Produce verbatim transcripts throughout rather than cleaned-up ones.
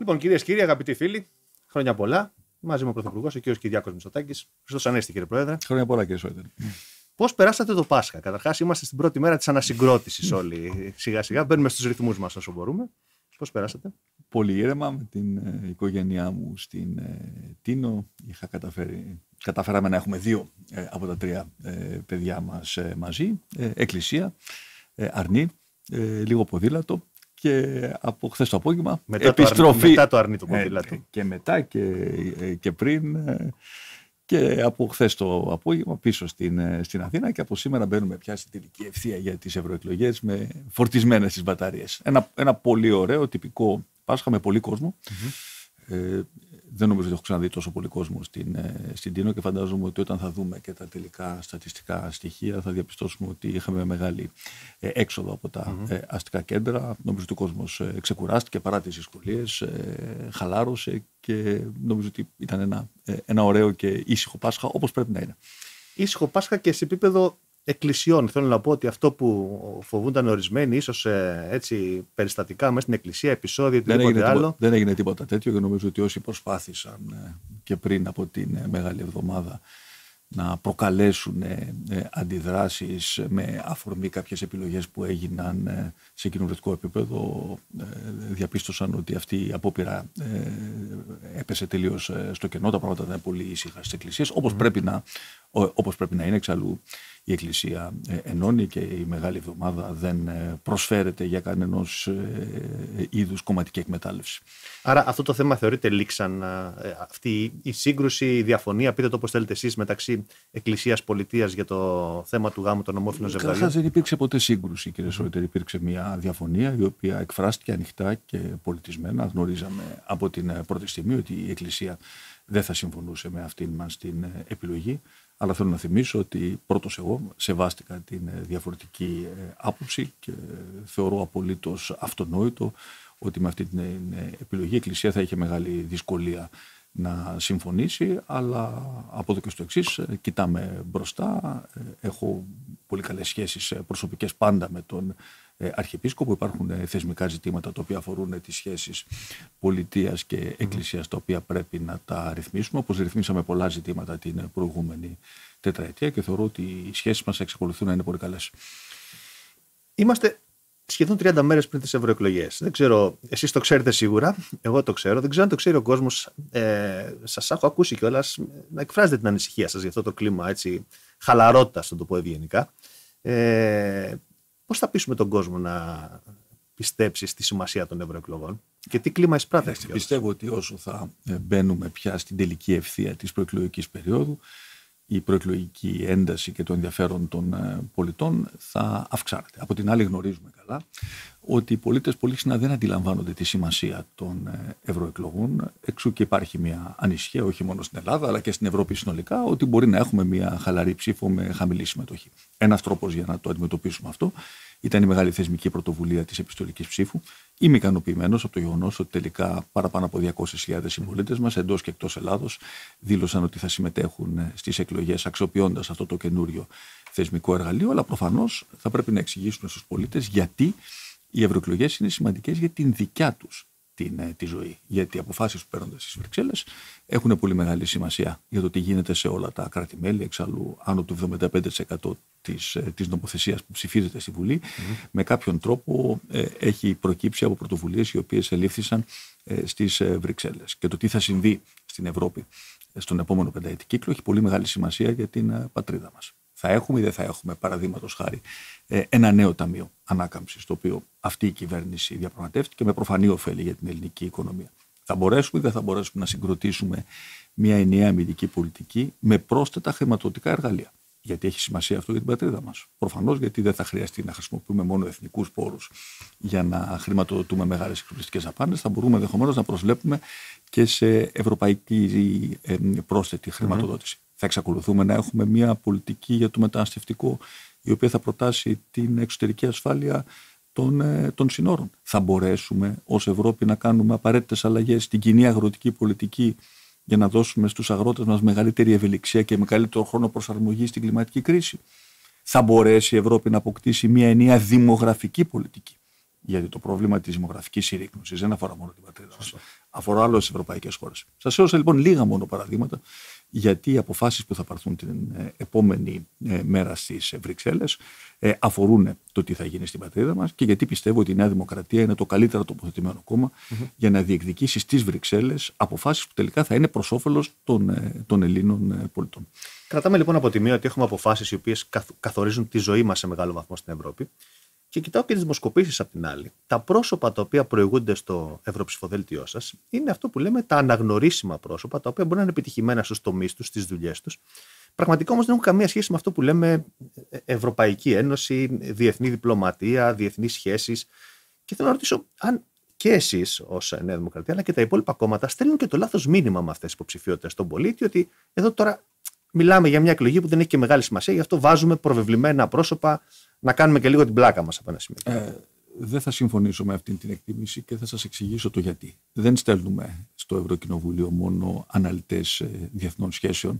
Λοιπόν, κυρίες και κύριοι, αγαπητοί φίλοι, χρόνια πολλά. Μαζί με ο Πρωθυπουργός, ο κ. Κυριάκος Μητσοτάκης. Χριστός Ανέστη, κύριε Πρόεδρε. Χρόνια πολλά, κύριε Σόιτερ. Πώς περάσατε το Πάσχα? Καταρχάς, είμαστε στην πρώτη μέρα της ανασυγκρότησης όλοι. Σιγά-σιγά μπαίνουμε στους ρυθμούς μας όσο μπορούμε. Πώς περάσατε? Πολύ ήρεμα με την ε, οικογένειά μου στην ε, Τίνο. Είχα καταφέρει, καταφέραμε να έχουμε δύο ε, από τα τρία ε, παιδιά μας ε, μαζί. Ε, εκκλησία, ε, αρνί, ε, λίγο ποδήλατο. Και από χθες το απόγευμα μετά επιστροφή. Το αρνί, μετά το αρνί το ποδήλατο. Ε, και μετά και, ε, και πριν. Ε, και από χθες το απόγευμα πίσω στην, στην Αθήνα και από σήμερα μπαίνουμε πια στην τελική ευθεία για τις ευρωεκλογές με φορτισμένες τις μπαταρίες. Ένα, ένα πολύ ωραίο, τυπικό Πάσχα με πολύ κόσμο. Mm-hmm. Ε, δεν νομίζω ότι έχω ξαναδεί τόσο πολύ κόσμο στην, στην Τίνο και φαντάζομαι ότι όταν θα δούμε και τα τελικά στατιστικά στοιχεία θα διαπιστώσουμε ότι είχαμε μεγάλη ε, έξοδο από τα mm-hmm. ε, αστικά κέντρα. Νομίζω ότι ο κόσμος ε, ξεκουράστηκε παρά τις δυσκολίες, ε, χαλάρωσε και νομίζω ότι ήταν ένα, ε, ένα ωραίο και ήσυχο Πάσχα όπως πρέπει να είναι. Ήσυχο Πάσχα και σε επίπεδο εκκλησιών. Θέλω να πω ότι αυτό που φοβούνταν ορισμένοι, ίσως ε, έτσι περιστατικά μέσα στην εκκλησία, επεισόδιο, οτιδήποτε άλλο. Τίποτα, δεν έγινε τίποτα τέτοιο και νομίζω ότι όσοι προσπάθησαν ε, και πριν από την ε, Μεγάλη Εβδομάδα να προκαλέσουν ε, ε, αντιδράσεις με αφορμή κάποιες επιλογές που έγιναν ε, σε κοινοβουλευτικό επίπεδο, ε, διαπίστωσαν ότι αυτή η απόπειρα ε, έπεσε τελείως ε, στο κενό. Τα πράγματα ήταν πολύ ήσυχα στις εκκλησίες, όπως, mm. πρέπει να, ό, όπως πρέπει να είναι. Εξαλλού η Εκκλησία ε, ενώνει και η Μεγάλη Εβδομάδα δεν ε, προσφέρεται για κανένας ε, είδους κομματική εκμετάλλευση. Άρα αυτό το θέμα θεωρείται λήξαν, ε, αυτή η σύγκρουση, η διαφωνία, πείτε το όπως θέλετε εσείς, μεταξύ Εκκλησίας Πολιτείας για το θέμα του γάμου των ομόφυλων ζευγαριών? Καταρχάς δεν υπήρξε ποτέ σύγκρουση, κύριε Σόιτερ. Υπήρξε μια διαφωνία η οποία εκφράστηκε ανοιχτά και πολιτισμένα. Γνωρίζαμε από την πρώτη στιγμή ότι η Εκκλησία δεν θα συμφωνούσε με αυτήν μας την επιλογή. Αλλά θέλω να θυμίσω ότι πρώτος εγώ σεβάστηκα την διαφορετική άποψη και θεωρώ απολύτως αυτονόητο ότι με αυτή την επιλογή η Εκκλησία θα είχε μεγάλη δυσκολία να συμφωνήσει, αλλά από εδώ και στο εξής κοιτάμε μπροστά. Έχω πολύ καλές σχέσεις προσωπικές πάντα με τον Αρχιεπίσκοπο. Υπάρχουν θεσμικά ζητήματα τα οποία αφορούν τις σχέσεις πολιτείας και εκκλησίας, τα οποία πρέπει να τα ρυθμίσουμε, όπως ρυθμίσαμε πολλά ζητήματα την προηγούμενη τετραετία και θεωρώ ότι οι σχέσεις μας εξακολουθούν να είναι πολύ καλές. Είμαστε σχεδόν τριάντα μέρες πριν τις ευρωεκλογές. Δεν ξέρω, εσείς το ξέρετε σίγουρα, εγώ το ξέρω, δεν ξέρω αν το ξέρει ο κόσμος. Ε, σας έχω ακούσει κιόλας να εκφράζετε την ανησυχία σας για αυτό το κλίμα έτσι, χαλαρότητας, να το πω ευγενικά. Ε, Πώς θα πείσουμε τον κόσμο να πιστέψει στη σημασία των ευρωεκλογών και τι κλίμα εισπράττει? Πιστεύω ότι όσο θα μπαίνουμε πια στην τελική ευθεία της προεκλογικής περίοδου, η προεκλογική ένταση και το ενδιαφέρον των πολιτών θα αυξάνεται. Από την άλλη γνωρίζουμε καλά ότι οι πολίτες πολύ συχνά δεν αντιλαμβάνονται τη σημασία των ευρωεκλογών, εξού και υπάρχει μια ανησυχία όχι μόνο στην Ελλάδα αλλά και στην Ευρώπη συνολικά ότι μπορεί να έχουμε μια χαλαρή ψήφο με χαμηλή συμμετοχή. Ένας τρόπος για να το αντιμετωπίσουμε αυτό ήταν η μεγάλη θεσμική πρωτοβουλία της επιστολικής ψήφου. Είμαι ικανοποιημένος από το γεγονός ότι τελικά παραπάνω από διακόσιες χιλιάδες συμπολίτες μας εντός και εκτός Ελλάδος δήλωσαν ότι θα συμμετέχουν στις εκλογές αξιοποιώντας αυτό το καινούριο θεσμικό εργαλείο. Αλλά προφανώς θα πρέπει να εξηγήσουν στους πολίτες γιατί οι ευρωεκλογές είναι σημαντικές για την δικιά τους την, τη ζωή. Γιατί οι αποφάσεις που παίρνονται στις Βρυξέλλες έχουν πολύ μεγάλη σημασία για το τι γίνεται σε όλα τα κράτη-μέλη. Εξάλλου, άνω του εβδομήντα πέντε τοις εκατό της, της νομοθεσίας που ψηφίζεται στη Βουλή, mm-hmm. με κάποιον τρόπο ε, έχει προκύψει από πρωτοβουλίες οι οποίες ελήφθησαν ε, στις ε, Βρυξέλλες. Και το τι θα συμβεί στην Ευρώπη ε, στον επόμενο πενταετή κύκλο έχει πολύ μεγάλη σημασία για την ε, πατρίδα μας. Θα έχουμε ή δεν θα έχουμε, παραδείγματος χάρη, ένα νέο ταμείο ανάκαμψης, το οποίο αυτή η κυβέρνηση διαπραγματεύτηκε με προφανή ωφέλη για την ελληνική οικονομία. Θα μπορέσουμε ή δεν θα μπορέσουμε να συγκροτήσουμε μια ενιαία αμυντική πολιτική με πρόσθετα χρηματοδοτικά εργαλεία? Γιατί έχει σημασία αυτό για την πατρίδα μας. Προφανώς γιατί δεν θα χρειαστεί να χρησιμοποιούμε μόνο εθνικούς πόρους για να χρηματοδοτούμε μεγάλες εξοπλιστικές δαπάνες. Θα μπορούμε ενδεχομένως να προσβλέπουμε και σε ευρωπαϊκή πρόσθετη χρηματοδότηση. Mm-hmm. Θα εξακολουθούμε να έχουμε μια πολιτική για το μεταναστευτικό, η οποία θα προτάσει την εξωτερική ασφάλεια των, των συνόρων. Θα μπορέσουμε ως Ευρώπη να κάνουμε απαραίτητες αλλαγές στην κοινή αγροτική πολιτική για να δώσουμε στους αγρότες μας μεγαλύτερη ευελιξία και μεγαλύτερο χρόνο προσαρμογής στην κλιματική κρίση? Θα μπορέσει η Ευρώπη να αποκτήσει μια ενιαία δημογραφική πολιτική Γιατί το πρόβλημα της δημογραφικής συρρίκνωσης δεν αφορά μόνο την πατρίδα μας, αφορά άλλες ευρωπαϊκές χώρες. Σας έδωσα λοιπόν λίγα μόνο παραδείγματα, γιατί οι αποφάσεις που θα πάρθουν την επόμενη μέρα στις Βρυξέλλες αφορούν το τι θα γίνει στην πατρίδα μας και γιατί πιστεύω ότι η Νέα Δημοκρατία είναι το καλύτερο τοποθετημένο κόμμα mm-hmm. για να διεκδικήσει στις Βρυξέλλες αποφάσεις που τελικά θα είναι προς όφελος των, των Ελλήνων πολιτών. Κρατάμε λοιπόν από τη μία ότι έχουμε αποφάσεις οι οποίες καθορίζουν τη ζωή μας σε μεγάλο βαθμό στην Ευρώπη. Και κοιτάω και τις δημοσκοπήσεις απ' την άλλη. Τα πρόσωπα τα οποία προηγούνται στο ευρωψηφοδέλτιό σας είναι αυτό που λέμε τα αναγνωρίσιμα πρόσωπα, τα οποία μπορεί να είναι επιτυχημένα στους τομείς τους, στις δουλειές τους. Πραγματικά όμως δεν έχουν καμία σχέση με αυτό που λέμε Ευρωπαϊκή Ένωση, διεθνή διπλωματία, διεθνείς σχέσεις. Και θέλω να ρωτήσω αν και εσείς ως Νέα Δημοκρατία, αλλά και τα υπόλοιπα κόμματα στέλνουν και το λάθος μήνυμα με αυτές τις υποψηφιότητες στον πολίτη, ότι εδώ τώρα μιλάμε για μια εκλογή που δεν έχει και μεγάλη σημασία, γι' αυτό βάζουμε προβεβλημένα πρόσωπα να κάνουμε και λίγο την πλάκα μας από ένα σημείο. Ε, δεν θα συμφωνήσω με αυτή την εκτίμηση και θα σας εξηγήσω το γιατί. Δεν στέλνουμε στο Ευρωκοινοβούλιο μόνο αναλυτές διεθνών σχέσεων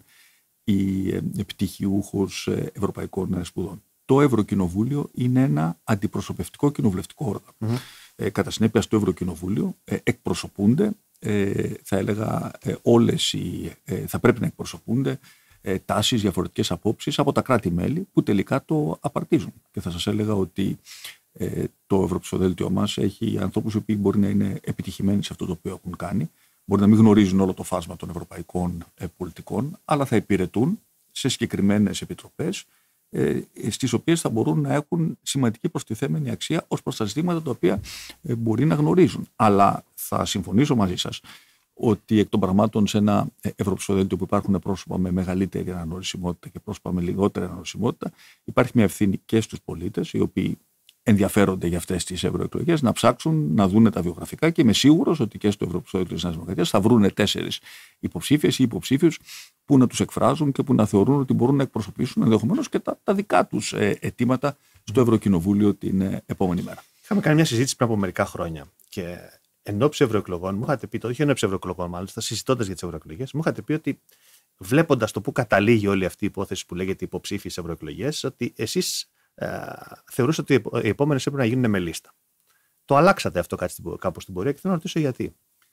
ή πτυχιούχους ευρωπαϊκών σπουδών. Το Ευρωκοινοβούλιο είναι ένα αντιπροσωπευτικό κοινοβουλευτικό όργανο. Mm-hmm. Ε, κατά συνέπεια, στο Ευρωκοινοβούλιο ε, εκπροσωπούνται, ε, θα έλεγα, ε, όλες οι, ε, θα πρέπει να εκπροσωπούνται ε, τάσεις, διαφορετικές απόψεις από τα κράτη-μέλη που τελικά το απαρτίζουν. Και θα σας έλεγα ότι ε, το Ευρωψηφοδέλτιό μας έχει ανθρώπους οι οποίοι μπορεί να είναι επιτυχημένοι σε αυτό το οποίο έχουν κάνει, μπορεί να μην γνωρίζουν όλο το φάσμα των ευρωπαϊκών ε, πολιτικών, αλλά θα υπηρετούν σε συγκεκριμένες επιτροπές, ε, στις οποίες θα μπορούν να έχουν σημαντική προστιθέμενη αξία ως προς τα ζητήματα τα οποία ε, μπορεί να γνωρίζουν. Αλλά θα συμφωνήσω μαζί σας ότι εκ των πραγμάτων σε ένα ευρωψηφοδέλτιο που υπάρχουν πρόσωπα με μεγαλύτερη αναγνωρισιμότητα και πρόσωπα με λιγότερη αναγνωρισιμότητα, υπάρχει μια ευθύνη και στους πολίτες, οι οποίοι ενδιαφέρονται για αυτές τις ευρωεκλογές, να ψάξουν, να δούνε τα βιογραφικά, και είμαι σίγουρος ότι και στο Ευρωψηφοδέλτιο της Νέας Δημοκρατίας θα βρούνε τέσσερις υποψήφιες ή υποψήφιους που να τους εκφράζουν και που να θεωρούν ότι μπορούν να εκπροσωπήσουν ενδεχομένως και τα, τα δικά τους ε, αιτήματα στο Ευρωκοινοβούλιο την ε, επόμενη μέρα. Είχαμε κάνει μια συζήτηση πριν από μερικά χρόνια και εν ώψη ευρωεκλογών μου είχατε πει, το όχι εν ώψη ευρωεκλογών, μάλιστα συζητώντας για τις ευρωεκλογές, μου είχατε πει ότι βλέποντας το πού καταλήγει όλη αυτή η υπόθεση που λέγεται υποψήφιες ευρωεκλογές, ότι εσείς ε, θεωρούσατε ότι οι επόμενες έπρεπε να γίνουν με λίστα. Το αλλάξατε αυτό κάπως στην πορεία και θέλω να ρωτήσω γιατί.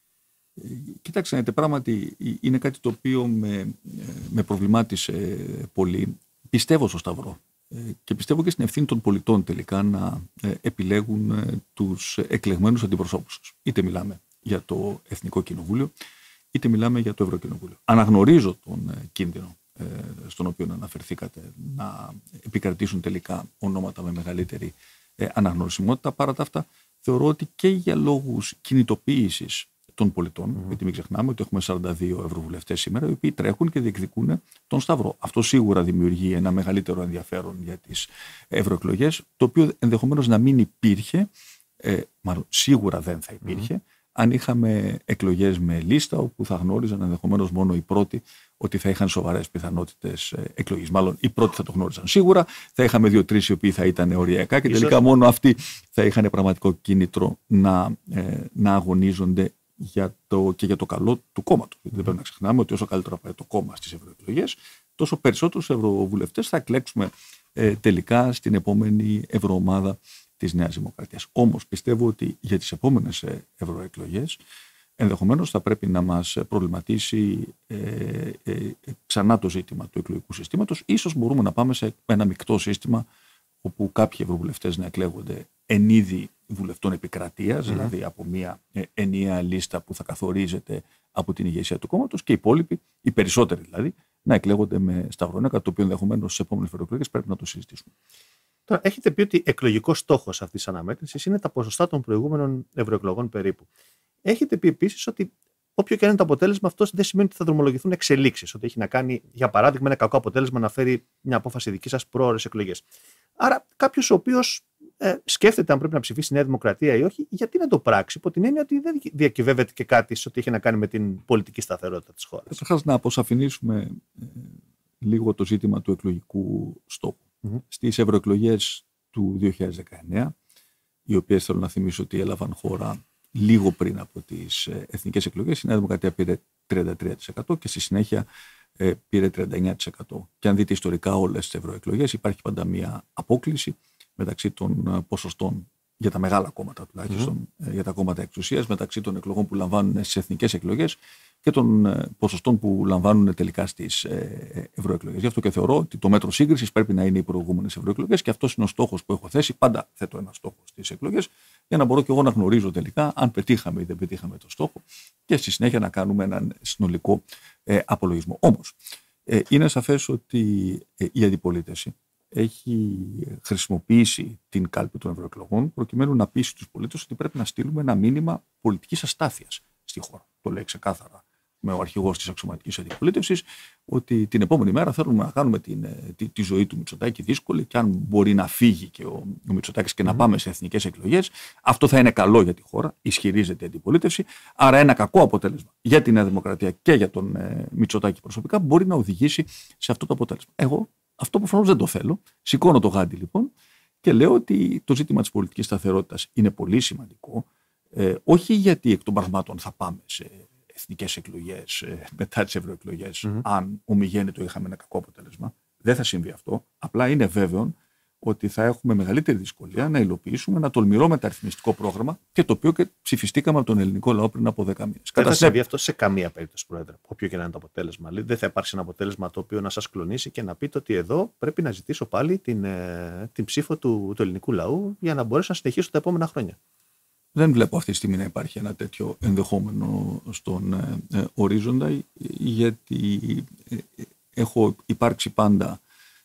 Κοιτάξτε, πράγματι είναι κάτι το οποίο με, με προβλημάτισε πολύ. Πιστεύω στο Σταυρό και πιστεύω και στην ευθύνη των πολιτών τελικά να επιλέγουν τους εκλεγμένους αντιπροσώπους τους. Είτε μιλάμε για το Εθνικό Κοινοβούλιο, είτε μιλάμε για το Ευρωκοινοβούλιο. Αναγνωρίζω τον κίνδυνο στον οποίο αναφερθήκατε, να επικρατήσουν τελικά ονόματα με μεγαλύτερη αναγνωρισιμότητα. Παρά τα αυτά, θεωρώ ότι και για λόγους κινητοποίησης των πολιτών, mm-hmm. γιατί μην ξεχνάμε ότι έχουμε σαράντα δύο ευρωβουλευτές σήμερα, οι οποίοι τρέχουν και διεκδικούν τον Σταυρό. Αυτό σίγουρα δημιουργεί ένα μεγαλύτερο ενδιαφέρον για τις ευρωεκλογές, το οποίο ενδεχομένως να μην υπήρχε, ε, μάλλον σίγουρα δεν θα υπήρχε, mm-hmm. αν είχαμε εκλογές με λίστα, όπου θα γνώριζαν ενδεχομένως μόνο οι πρώτοι ότι θα είχαν σοβαρές πιθανότητες εκλογής. Μάλλον οι πρώτοι θα το γνώριζαν σίγουρα, θα είχαμε δύο-τρεις οι οποίοι θα ήταν οριακά και τελικά Ίσως... μόνο αυτοί θα είχαν πραγματικό κίνητρο να, ε, να αγωνίζονται για το, και για το καλό του κόμματος. Mm. Δεν πρέπει να ξεχνάμε ότι όσο καλύτερο πάει το κόμμα στις ευρωεκλογές, τόσο περισσότερους ευρωβουλευτές θα εκλέξουμε ε, τελικά στην επόμενη ευρωομάδα της Νέας Δημοκρατίας. Όμως πιστεύω ότι για τις επόμενες ε, ευρωεκλογές ενδεχομένως θα πρέπει να μας προβληματίσει ε, ε, ξανά το ζήτημα του εκλογικού συστήματος. Ίσως μπορούμε να πάμε σε ένα μεικτό σύστημα όπου κάποιοι ευρωβουλευτές να εκλέγονται εν είδη βουλευτών επικρατείας, mm-hmm. δηλαδή από μια ενιαία λίστα που θα καθορίζεται από την ηγεσία του κόμματος, και οι υπόλοιποι, οι περισσότεροι δηλαδή, να εκλέγονται με σταυρονέκα, το οποίο ενδεχομένως στις επόμενες ευρωεκλογές πρέπει να το συζητήσουμε. Τώρα, έχετε πει ότι εκλογικός στόχος αυτής της αναμέτρησης είναι τα ποσοστά των προηγούμενων ευρωεκλογών περίπου. Έχετε πει επίσης ότι όποιο και αν είναι το αποτέλεσμα, αυτό δεν σημαίνει ότι θα δρομολογηθούν εξελίξεις. Ότι έχει να κάνει, για παράδειγμα, ένα κακό αποτέλεσμα να φέρει μια απόφαση δική σας πρόωρες εκλογές. Άρα, κάποιος ο οποίος ε, σκέφτεται αν πρέπει να ψηφίσει η Νέα Δημοκρατία ή όχι, γιατί να το πράξει, υπό την έννοια ότι δεν διακυβεύεται και κάτι σε ό,τι έχει να κάνει με την πολιτική σταθερότητα της χώρας. Καταρχάς, να αποσαφηνίσουμε ε, λίγο το ζήτημα του εκλογικού στόχου. Mm-hmm. Στις ευρωεκλογές του δύο χιλιάδες δεκαεννέα, οι οποίες θέλω να θυμίσω ότι έλαβαν χώρα λίγο πριν από τις εθνικές εκλογές, η Νέα Δημοκρατία πήρε τριάντα τρία τοις εκατό και στη συνέχεια ε, πήρε τριάντα εννέα τοις εκατό. Και αν δείτε ιστορικά όλες τις ευρωεκλογές, υπάρχει πάντα μια απόκλιση μεταξύ των ποσοστών για τα μεγάλα κόμματα τουλάχιστον, mm-hmm. για τα κόμματα εξουσίας, μεταξύ των εκλογών που λαμβάνουν στις εθνικές εκλογές και των ποσοστών που λαμβάνουν τελικά στις ευρωεκλογές. Γι' αυτό και θεωρώ ότι το μέτρο σύγκρισης πρέπει να είναι οι προηγούμενες ευρωεκλογές και αυτός είναι ο στόχος που έχω θέσει. Πάντα θέτω ένα στόχο στις εκλογές για να μπορώ και εγώ να γνωρίζω τελικά αν πετύχαμε ή δεν πετύχαμε το στόχο και στη συνέχεια να κάνουμε έναν συνολικό ε, απολογισμό. Όμως, ε, είναι σαφές ότι ε, η αντιπολίτευση έχει χρησιμοποιήσει την κάλπη των ευρωεκλογών προκειμένου να πείσει τους πολίτες ότι πρέπει να στείλουμε ένα μήνυμα πολιτικής αστάθειας στη χώρα. Το λέει ξεκάθαρα με ο αρχηγός της αξιωματικής αντιπολίτευσης, ότι την επόμενη μέρα θέλουμε να κάνουμε την, τη, τη ζωή του Μητσοτάκη δύσκολη και αν μπορεί να φύγει και ο, ο Μητσοτάκης και mm. να πάμε σε εθνικές εκλογές, αυτό θα είναι καλό για τη χώρα, ισχυρίζεται η αντιπολίτευση. Άρα ένα κακό αποτέλεσμα για τη Νέα Δημοκρατία και για τον ε, Μητσοτάκη προσωπικά μπορεί να οδηγήσει σε αυτό το αποτέλεσμα. Εγώ αυτό προφανώς δεν το θέλω. Σηκώνω το γάντι λοιπόν και λέω ότι το ζήτημα της πολιτικής σταθερότητας είναι πολύ σημαντικό. Ε, όχι γιατί εκ των πραγμάτων θα πάμε σε εθνικές εκλογές ε, μετά τις ευρωεκλογές, mm-hmm. αν ομιγέννητο είχαμε ένα κακό αποτέλεσμα. Δεν θα συμβεί αυτό. Απλά είναι βέβαιο ότι θα έχουμε μεγαλύτερη δυσκολία να υλοποιήσουμε ένα τολμηρό μεταρρυθμιστικό πρόγραμμα και το οποίο και ψηφιστήκαμε από τον ελληνικό λαό πριν από δέκα μήνες. Δεν θα συμβεί αυτό σε καμία περίπτωση, Πρόεδρε. Όποιο και να είναι το αποτέλεσμα. Δεν θα υπάρξει ένα αποτέλεσμα το οποίο να σας κλονίσει και να πείτε ότι εδώ πρέπει να ζητήσω πάλι την, την ψήφο του, του ελληνικού λαού για να μπορέσω να συνεχίσω τα επόμενα χρόνια. Δεν βλέπω αυτή τη στιγμή να υπάρχει ένα τέτοιο ενδεχόμενο στον ε, ορίζοντα, γιατί ε, έχω υπάρξει πάντα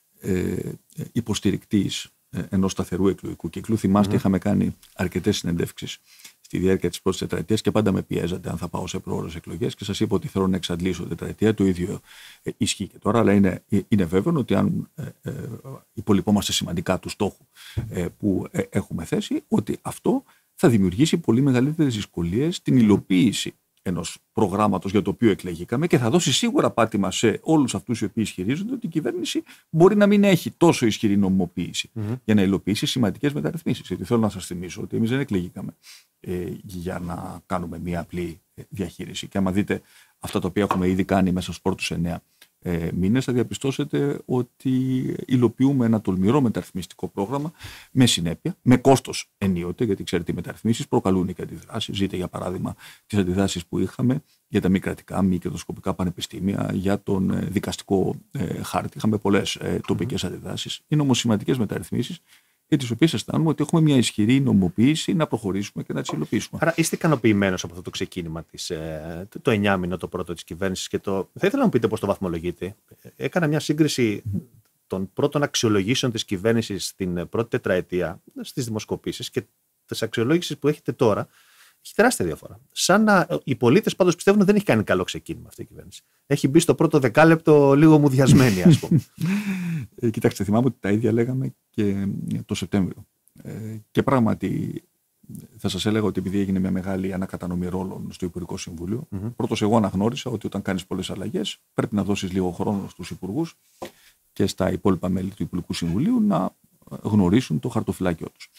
ε, υποστηρικτής ε, ενός σταθερού εκλογικού κύκλου. Θυμάστε, mm-hmm. είχαμε κάνει αρκετές συνεντεύξεις στη διάρκεια της πρώτης τετραετίας και πάντα με πιέζατε αν θα πάω σε προώρες εκλογές και σας είπα ότι θέλω να εξαντλήσω τετραετία. Το ίδιο ε, ισχύει και τώρα, αλλά είναι, είναι βέβαιο ότι αν ε, ε, υπολοιπόμαστε σημαντικά του στόχου ε, που ε, έχουμε θέσει, ότι αυτό θα δημιουργήσει πολύ μεγαλύτερες δυσκολίες στην υλοποίηση ενός προγράμματος για το οποίο εκλεγήκαμε και θα δώσει σίγουρα πάτημα σε όλους αυτούς οι οποίοι ισχυρίζονται ότι η κυβέρνηση μπορεί να μην έχει τόσο ισχυρή νομιμοποίηση mm-hmm. για να υλοποιήσει σημαντικές μεταρρυθμίσεις. Γιατί θέλω να σας θυμίσω ότι εμείς δεν εκλεγήκαμε ε, για να κάνουμε μία απλή διαχείριση. Και άμα δείτε αυτά τα οποία έχουμε ήδη κάνει μέσα στους πρώτους εννέα ε, μήνες, θα διαπιστώσετε ότι υλοποιούμε ένα τολμηρό μεταρρυθμιστικό πρόγραμμα με συνέπεια, με κόστος ενίοτε, γιατί ξέρετε οι μεταρρυθμίσεις προκαλούν και αντιδράσεις. Ζείτε για παράδειγμα τις αντιδράσεις που είχαμε για τα μη κρατικά, μη κερδοσκοπικά πανεπιστήμια, για τον ε, δικαστικό ε, χάρτη. Είχαμε πολλές ε, τοπικές αντιδράσεις. Είναι όμως σημαντικές μεταρρυθμίσεις, για τις οποίες αισθάνομαι ότι έχουμε μια ισχυρή νομιμοποίηση να προχωρήσουμε και να τις υλοποιήσουμε. Άρα είστε ικανοποιημένος από αυτό το ξεκίνημα, της, ε, το εννιάμηνο το πρώτο της κυβέρνησης και το. Θα ήθελα να μου πείτε πώς το βαθμολογείτε. Έκανα μια σύγκριση mm. των πρώτων αξιολογήσεων της κυβέρνησης στην πρώτη τετραετία στις δημοσκοπήσεις και τις αξιολόγησεις που έχετε τώρα. Έχει τεράστια διαφορά. Σαν να. Οι πολίτες πάντως πιστεύουν ότι δεν έχει κάνει καλό ξεκίνημα αυτή η κυβέρνηση. Έχει μπει στο πρώτο δεκάλεπτο λίγο μουδιασμένη, ας πούμε. ε, κοιτάξτε, θυμάμαι ότι τα ίδια λέγαμε και το Σεπτέμβριο. Ε, και πράγματι, θα σας έλεγα ότι επειδή έγινε μια μεγάλη ανακατανομή ρόλων στο Υπουργικό Συμβούλιο, mm-hmm. πρώτος εγώ αναγνώρισα ότι όταν κάνεις πολλές αλλαγές, πρέπει να δώσεις λίγο χρόνο στους υπουργούς και στα υπόλοιπα μέλη του Υπουργικού Συμβουλίου να γνωρίσουν το χαρτοφυλάκιό τους.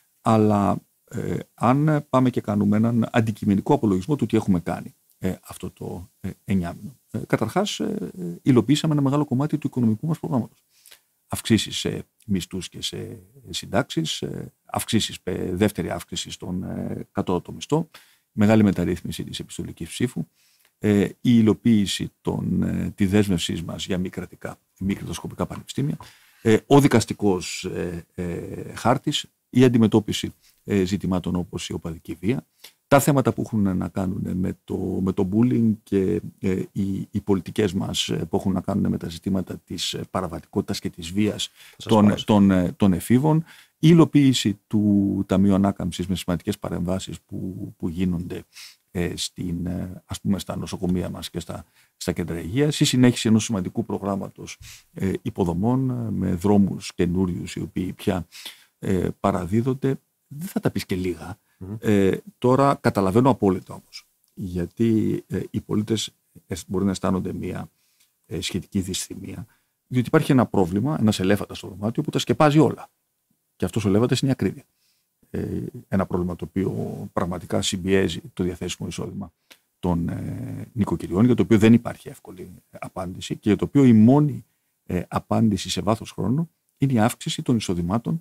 Αλλά Ε, αν πάμε και κάνουμε έναν αντικειμενικό απολογισμό του τι έχουμε κάνει ε, αυτό το ε, εννιάμηνο. Ε, καταρχάς, ε, υλοποιήσαμε ένα μεγάλο κομμάτι του οικονομικού μας προγράμματος. Αυξήσεις σε μισθούς και σε συντάξεις, ε, αυξήσεις, ε, δεύτερη αύξηση στον ε, κατώτατο μισθό, μεγάλη μεταρρύθμιση της επιστολικής ψήφου, ε, η υλοποίηση των, ε, τη δέσμευσή μας για μη κρατικά, μη κερδοσκοπικά πανεπιστήμια, ε, ο δικαστικός ε, ε, χάρτης, η αντιμετώπιση ε, ζητημάτων όπως η οπαδική βία, τα θέματα που έχουν να κάνουν με το, με το bullying και ε, οι, οι πολιτικές μας που έχουν να κάνουν με τα ζητήματα της παραβατικότητας και της βίας των, των, των εφήβων, η υλοποίηση του Ταμείου Ανάκαμψης με σημαντικές παρεμβάσεις που, που γίνονται ε, στην, ε, ας πούμε, στα νοσοκομεία μας και στα, στα κέντρα υγείας, η συνέχιση ενός σημαντικού προγράμματος ε, υποδομών ε, με δρόμους καινούριους οι οποίοι πια ε, παραδίδονται. Δεν θα τα πεις και λίγα. Mm-hmm. Ε, τώρα καταλαβαίνω απόλυτα όμως, γιατί ε, οι πολίτες ε, μπορεί να αισθάνονται μια ε, σχετική δυσθυμία, διότι υπάρχει ένα πρόβλημα, ένας ελέφαντας στο δωμάτιο που τα σκεπάζει όλα. Και αυτός ο ελέφαντας είναι η ακρίβεια. Ε, ένα πρόβλημα το οποίο πραγματικά συμπιέζει το διαθέσιμο εισόδημα των ε, νοικοκυριών, για το οποίο δεν υπάρχει εύκολη απάντηση και για το οποίο η μόνη ε, απάντηση σε βάθος χρόνου είναι η αύξηση των εισοδημάτων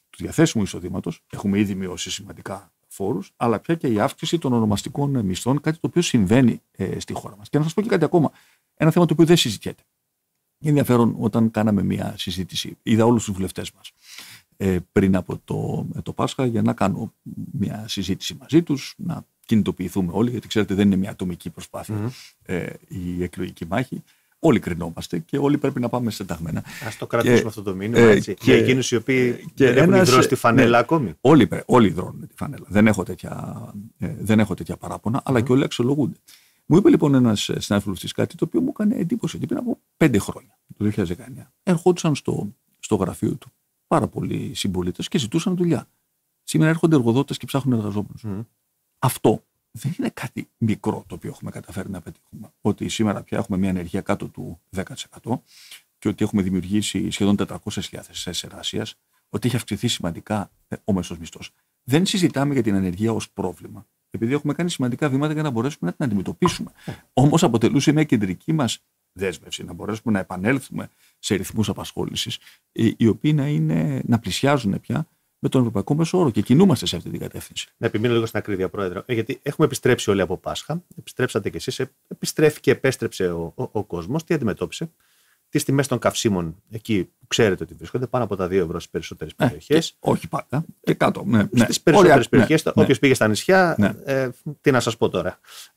του διαθέσιμου εισοδήματος. Έχουμε ήδη μειώσει σημαντικά φόρους, αλλά πια και η αύξηση των ονομαστικών μισθών, κάτι το οποίο συμβαίνει ε, στη χώρα μας. Και να σας πω και κάτι ακόμα, ένα θέμα το οποίο δεν συζητιέται. Είναι ενδιαφέρον όταν κάναμε μια συζήτηση, είδα όλους τους βουλευτές μας ε, πριν από το, το Πάσχα για να κάνω μια συζήτηση μαζί τους, να κινητοποιηθούμε όλοι, γιατί ξέρετε δεν είναι μια ατομική προσπάθεια mm-hmm. ε, η εκλογική μάχη. Όλοι κρινόμαστε και όλοι πρέπει να πάμε στενταγμένα. Ας το κρατήσουμε αυτό το μήνυμα. Ε, έτσι. Και, και εκείνους οι οποίοι και δεν έχουν υδρώσει τη φανέλα ναι, ακόμη. Όλοι, όλοι υδρώνουν τη φανέλα. Δεν έχω τέτοια, ε, δεν έχω τέτοια παράπονα, mm. αλλά και όλοι αξιολογούνται. Μου είπε λοιπόν ένας συνάδελφος κάτι το οποίο μου έκανε εντύπωση ότι πριν από πέντε χρόνια, το δύο χιλιάδες δεκαεννιά, ερχόντουσαν στο, στο γραφείο του πάρα πολλοί συμπολίτες και ζητούσαν δουλειά. Σήμερα έρχονται εργοδότες και ψάχνουν εργαζόμενους. Mm. Αυτό δεν είναι κάτι μικρό το οποίο έχουμε καταφέρει να πετύχουμε. Ότι σήμερα πια έχουμε μια ανεργία κάτω του δέκα τοις εκατό και ότι έχουμε δημιουργήσει σχεδόν τετρακόσιες χιλιάδες θέσεις εργασίας, ότι έχει αυξηθεί σημαντικά ο μέσος μισθός. Δεν συζητάμε για την ανεργία ως πρόβλημα, επειδή έχουμε κάνει σημαντικά βήματα για να μπορέσουμε να την αντιμετωπίσουμε. Όμως αποτελούσε μια κεντρική μας δέσμευση να μπορέσουμε να επανέλθουμε σε ρυθμούς απασχόλησης, οι οποίοι να, είναι, να πλησιάζουν πια με τον ευρωπαϊκό μέσο όρο και κινούμαστε σε αυτή την κατεύθυνση. Να επιμείνω λίγο στην ακρίβεια, Πρόεδρε, γιατί έχουμε επιστρέψει όλοι από Πάσχα. Επιστρέψατε κι εσείς, επιστρέφει και επέστρεψε ο, ο, ο κόσμος. Τι αντιμετώπισε? Τις τιμές των καυσίμων, εκεί που ξέρετε ότι βρίσκονται, πάνω από τα δύο ευρώ στις περισσότερες ε, περιοχές. Και, όχι πάντα. Και κάτω. Ναι, ναι. Στις περισσότερες περιοχές, ναι, όποιος ναι. πήγε στα νησιά, ναι. ε, τι να σας πω τώρα.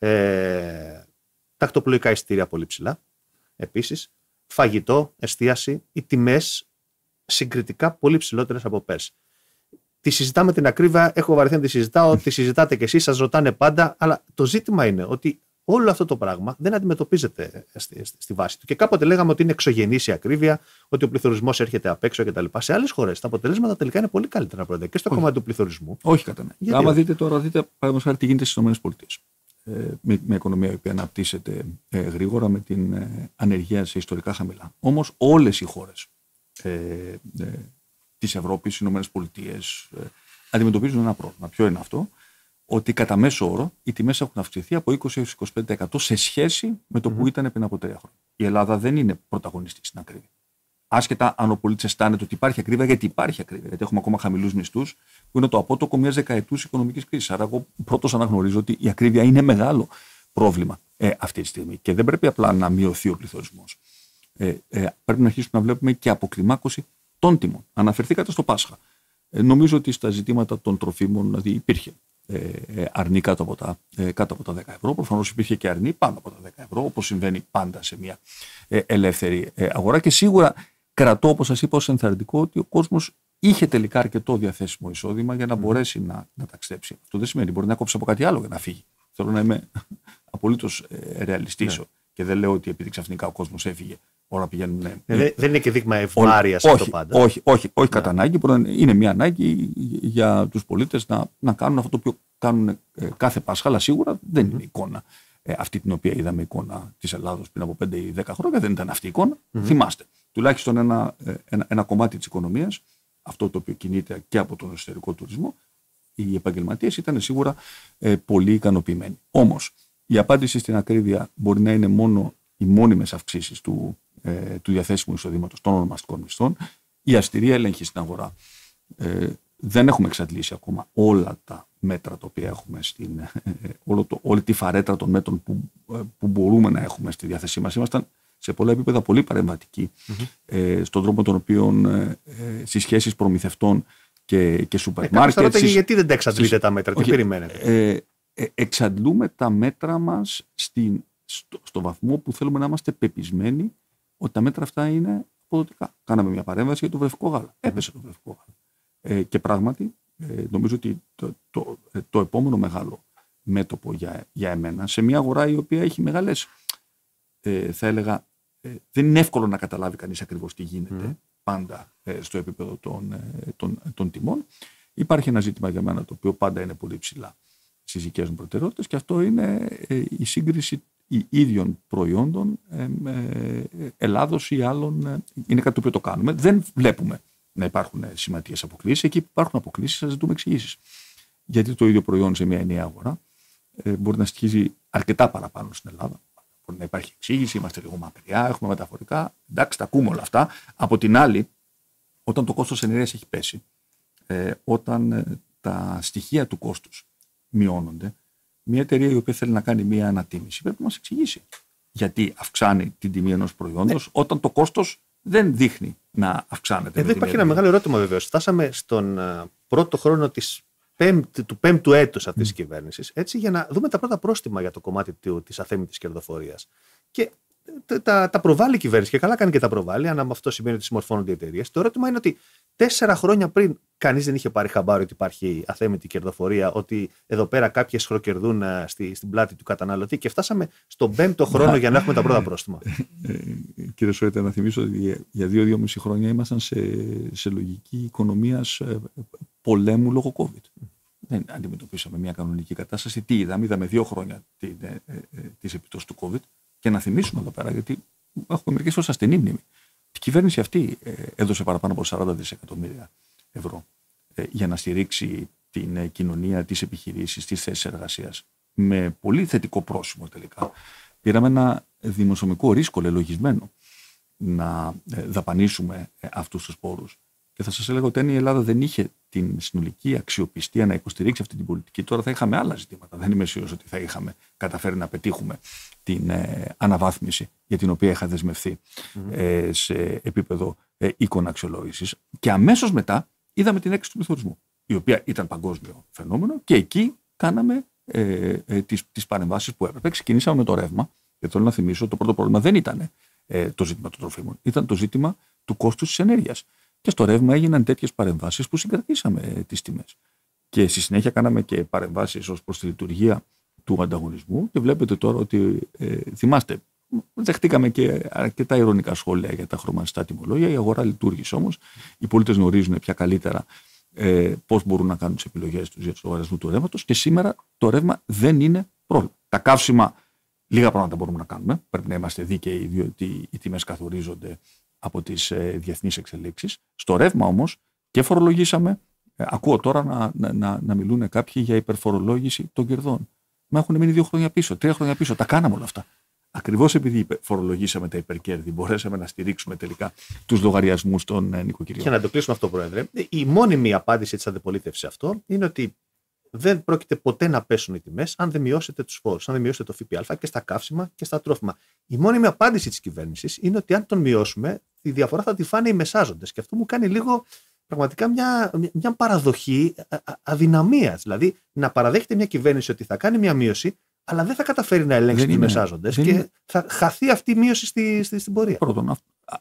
Ε, τακτοπλοϊκά εισιτήρια πολύ ψηλά. Επίσης, φαγητό, εστίαση, οι τιμές συγκριτικά πολύ ψηλότερες από πέρσι. Τη συζητάμε την ακρίβεια, έχω βαρεθεί να τη συζητάω, τη συζητάτε κι εσείς, σας ρωτάνε πάντα, αλλά το ζήτημα είναι ότι όλο αυτό το πράγμα δεν αντιμετωπίζεται στη, στη βάση του. Και κάποτε λέγαμε ότι είναι εξωγενής η ακρίβεια, ότι ο πληθωρισμός έρχεται απ' έξω κτλ. Σε άλλες χώρες τα αποτελέσματα τελικά είναι πολύ καλύτερα, Πρόεδρε, και στο όχι. κομμάτι του πληθωρισμού. Όχι κατά ναι. Άμα δείτε τώρα, δείτε παραδείγματος χάρη τι γίνεται στις ΗΠΑ. Ε, με μια οικονομία η οποία αναπτύσσεται ε, γρήγορα, με την ε, ανεργία σε ιστορικά χαμηλά. Όμως όλες οι χώρες ε, ε, της Ευρώπης, οι ΗΠΑ, ε, αντιμετωπίζουν ένα πρόβλημα. Ποιο είναι αυτό? Ότι κατά μέσο όρο οι τιμές έχουν αυξηθεί από είκοσι έως είκοσι πέντε τοις εκατό σε σχέση με το mm-hmm. που ήταν πριν από τρία χρόνια. Η Ελλάδα δεν είναι πρωταγωνιστής στην ακρίβεια. Άσχετα αν ο πολίτης αισθάνεται ότι υπάρχει ακρίβεια, γιατί υπάρχει ακρίβεια, γιατί έχουμε ακόμα χαμηλούς μισθούς, που είναι το απότοκο μιας δεκαετούς οικονομικής κρίσης. Άρα, εγώ πρώτος αναγνωρίζω ότι η ακρίβεια είναι μεγάλο πρόβλημα ε, αυτή τη στιγμή και δεν πρέπει απλά να μειωθεί ο πληθωρισμός. Ε, ε, πρέπει να αρχίσουμε να βλέπουμε και αποκλιμάκωση των τιμών. Αναφερθήκατε στο Πάσχα. Ε, νομίζω ότι στα ζητήματα των τροφίμων δηλαδή υπήρχε ε, ε, αρνή κάτω από, τα, ε, κάτω από τα δέκα ευρώ. Προφανώς υπήρχε και αρνή πάνω από τα δέκα ευρώ, όπως συμβαίνει πάντα σε μια ε, ελεύθερη ε, αγορά. Και σίγουρα κρατώ, όπως σας είπα, ως ενθαρρυντικό ότι ο κόσμος είχε τελικά αρκετό διαθέσιμο εισόδημα για να μπορέσει mm. να, να ταξιδέψει. Αυτό δεν σημαίνει μπορεί να κόψει από κάτι άλλο για να φύγει. Θέλω να είμαι απολύτως ε, ρεαλιστής. Yeah. Και δεν λέω ότι επειδή ξαφνικά ο κόσμος έφυγε, όλα πηγαίνουν. Ναι, δεν, δεν είναι και δείγμα ευμάρειας αυτό πάντα. Όχι, όχι, όχι yeah. κατά ανάγκη. Είναι μια ανάγκη για τους πολίτες να, να κάνουν αυτό το οποίο κάνουν ε, κάθε Πάσχα, αλλά σίγουρα δεν mm. είναι εικόνα. Ε, αυτή την οποία είδαμε εικόνα της Ελλάδος πριν από πέντε ή δέκα χρόνια, δεν ήταν αυτή η εικόνα. Mm-hmm. Θυμάστε. Τουλάχιστον ένα, ένα, ένα κομμάτι της οικονομίας, αυτό το οποίο κινείται και από τον εσωτερικό τουρισμό, οι επαγγελματίες ήταν σίγουρα ε, πολύ ικανοποιημένοι. Όμως, η απάντηση στην ακρίβεια μπορεί να είναι μόνο οι μόνιμες αυξήσεις του, ε, του διαθέσιμου εισοδήματος των ονομαστικών μισθών, η αυστηρή έλεγχη στην αγορά. Ε, δεν έχουμε εξαντλήσει ακόμα όλα τα μέτρα τα οποία έχουμε, στην, ε, όλο το, όλη τη φαρέτρα των μέτρων που, ε, που μπορούμε να έχουμε στη διάθεσή μας. Ήμασταν σε πολλά επίπεδα πολύ παρεμβατικοί mm-hmm. ε, στον τρόπο τον οποίο ε, ε, στις σχέσεις προμηθευτών και, και σούπερ μάρκετ. Ε, γιατί δεν τα εξαντλείτε τα μέτρα, τι περιμένετε? Ε, ε, εξαντλούμε τα μέτρα μας στην, στο, στο βαθμό που θέλουμε να είμαστε πεπισμένοι ότι τα μέτρα αυτά είναι αποδοτικά. Κάναμε μια παρέμβαση για το βρεφικό γάλα. Mm-hmm. Έπεσε το βρεφικό γάλα. Ε, και πράγματι, ε, νομίζω ότι το, το, το, το επόμενο μεγάλο μέτωπο για, για εμένα, σε μια αγορά η οποία έχει μεγάλες, ε, θα έλεγα, ε, δεν είναι εύκολο να καταλάβει κανείς ακριβώς τι γίνεται mm. πάντα ε, στο επίπεδο των, ε, των, των τιμών. Υπάρχει ένα ζήτημα για μένα το οποίο πάντα είναι πολύ ψηλά στις δικές μου προτεραιότητες και αυτό είναι ε, η σύγκριση ίδιων προϊόντων ε, ε, Ελλάδος ή άλλων. Ε, είναι κάτι το οποίο το κάνουμε. Δεν βλέπουμε να υπάρχουν σημαντικές αποκλήσεις. Εκεί που υπάρχουν αποκλήσεις, θα ζητούμε εξηγήσεις. Γιατί το ίδιο προϊόν σε μια ενιαία αγορά ε, μπορεί να στοιχίζει αρκετά παραπάνω στην Ελλάδα. Μπορεί να υπάρχει εξήγηση, είμαστε λίγο μακριά, έχουμε μεταφορικά. Εντάξει, τα ακούμε όλα αυτά. Από την άλλη, όταν το κόστος ενέργειας έχει πέσει, ε, όταν ε, τα στοιχεία του κόστους μειώνονται, μια εταιρεία η οποία θέλει να κάνει μια ανατίμηση πρέπει να μας εξηγήσει γιατί αυξάνει την τιμή ενός προϊόντος, ναι, όταν το κόστος δεν δείχνει να αυξάνεται. Εδώ υπάρχει ένα μεγάλο ερώτημα βεβαίως. Φτάσαμε στον uh, πρώτο χρόνο της πέμπτη, του πέμπτου έτους αυτής της mm. κυβέρνησης, έτσι, για να δούμε τα πρώτα πρόστιμα για το κομμάτι της αθέμητης κερδοφορίας. Και τα, τα προβάλλει η κυβέρνηση, και καλά κάνει και τα προβάλλει, αν αυτό σημαίνει ότι συμμορφώνονται οι εταιρείες. Το ερώτημα είναι ότι τέσσερα χρόνια πριν κανείς δεν είχε πάρει χαμπάρι ότι υπάρχει αθέμητη κερδοφορία, ότι εδώ πέρα κάποιες χροκερδούν στη, στην πλάτη του καταναλωτή, και φτάσαμε στον πέμπτο χρόνο για να έχουμε τα πρώτα πρόστιμα. Κύριε Σόιτα, να θυμίσω ότι για δύο-δύο μισή χρόνια ήμασταν σε, σε λογική οικονομίας πολέμου λόγω COVID. Δεν αντιμετωπίσαμε μια κανονική κατάσταση. Τι είδαμε, είδαμε δύο χρόνια τις επιπτώσεις του COVID. Και να θυμίσουμε εδώ πέρα, γιατί έχουμε μερικές φορές ασθενή μνήμη. Η κυβέρνηση αυτή ε, έδωσε παραπάνω από σαράντα δισεκατομμύρια ευρώ ε, για να στηρίξει την ε, κοινωνία, τις επιχειρήσεις, τις θέσεις εργασίας. Με πολύ θετικό πρόσημο τελικά. Πήραμε ένα δημοσιονομικό ρίσκο λελογισμένο να ε, δαπανίσουμε ε, αυτούς τους πόρους. Και θα σας έλεγα ότι αν η Ελλάδα δεν είχε την συνολική αξιοπιστία να υποστηρίξει αυτή την πολιτική, τώρα θα είχαμε άλλα ζητήματα. Δεν είμαι σίγουρος ότι θα είχαμε καταφέρει να πετύχουμε την ε, αναβάθμιση για την οποία είχα δεσμευθεί mm-hmm. ε, σε επίπεδο ε, οίκων αξιολόγησης. Και αμέσως μετά είδαμε την έκρηξη του πληθωρισμού, η οποία ήταν παγκόσμιο φαινόμενο, και εκεί κάναμε ε, ε, τις, τις παρεμβάσεις που έπρεπε. Ξεκινήσαμε με το ρεύμα, και θέλω να θυμίσω, το πρώτο πρόβλημα δεν ήταν ε, το ζήτημα των τροφίμων, ήταν το ζήτημα του κόστους της ενέργειας. Και στο ρεύμα έγιναν τέτοιες παρεμβάσεις που συγκρατήσαμε τις τιμές. Και στη συνέχεια κάναμε και παρεμβάσεις ως προς τη λειτουργία του ανταγωνισμού. Και βλέπετε τώρα ότι ε, θυμάστε, δεχτήκαμε και αρκετά ειρωνικά σχόλια για τα χρωματιστά τιμολόγια. Η αγορά λειτουργήσε όμως. Οι πολίτες γνωρίζουν πια καλύτερα ε, πώς μπορούν να κάνουν τις επιλογές τους για το λογαριασμό του ρεύματος. Και σήμερα το ρεύμα δεν είναι πρόβλημα. Τα καύσιμα, λίγα πράγματα μπορούμε να κάνουμε. Πρέπει να είμαστε δίκαιοι, διότι οι τιμές καθορίζονται από τις ε, διεθνείς εξελίξεις. Στο ρεύμα όμως και φορολογήσαμε. Ε, ακούω τώρα να, να, να, να μιλούν κάποιοι για υπερφορολόγηση των κερδών. Μα έχουν μείνει δύο χρόνια πίσω, τρία χρόνια πίσω. Τα κάναμε όλα αυτά. Ακριβώς επειδή φορολογήσαμε τα υπερκέρδη, μπορέσαμε να στηρίξουμε τελικά τους λογαριασμούς των ε, νοικοκυριών. Για να το κλείσουμε αυτό, Πρόεδρε, η μόνιμη απάντηση της αντιπολίτευσης σε αυτό είναι ότι δεν πρόκειται ποτέ να πέσουν οι τιμές αν δεν μειώσετε τους φόρους, αν δεν μειώσετε το ΦΠΑ και στα καύσιμα και στα τρόφιμα. Η μόνιμη απάντηση της κυβέρνησης είναι ότι αν τον μειώσουμε, τη διαφορά θα τη φάνε οι μεσάζοντες. Και αυτό μου κάνει λίγο πραγματικά μια, μια παραδοχή αδυναμίας. Δηλαδή, να παραδέχεται μια κυβέρνηση ότι θα κάνει μια μείωση, αλλά δεν θα καταφέρει να ελέγξει τους μεσάζοντες και είναι. Θα χαθεί αυτή η μείωση στη, στη, στην πορεία. Πρώτον,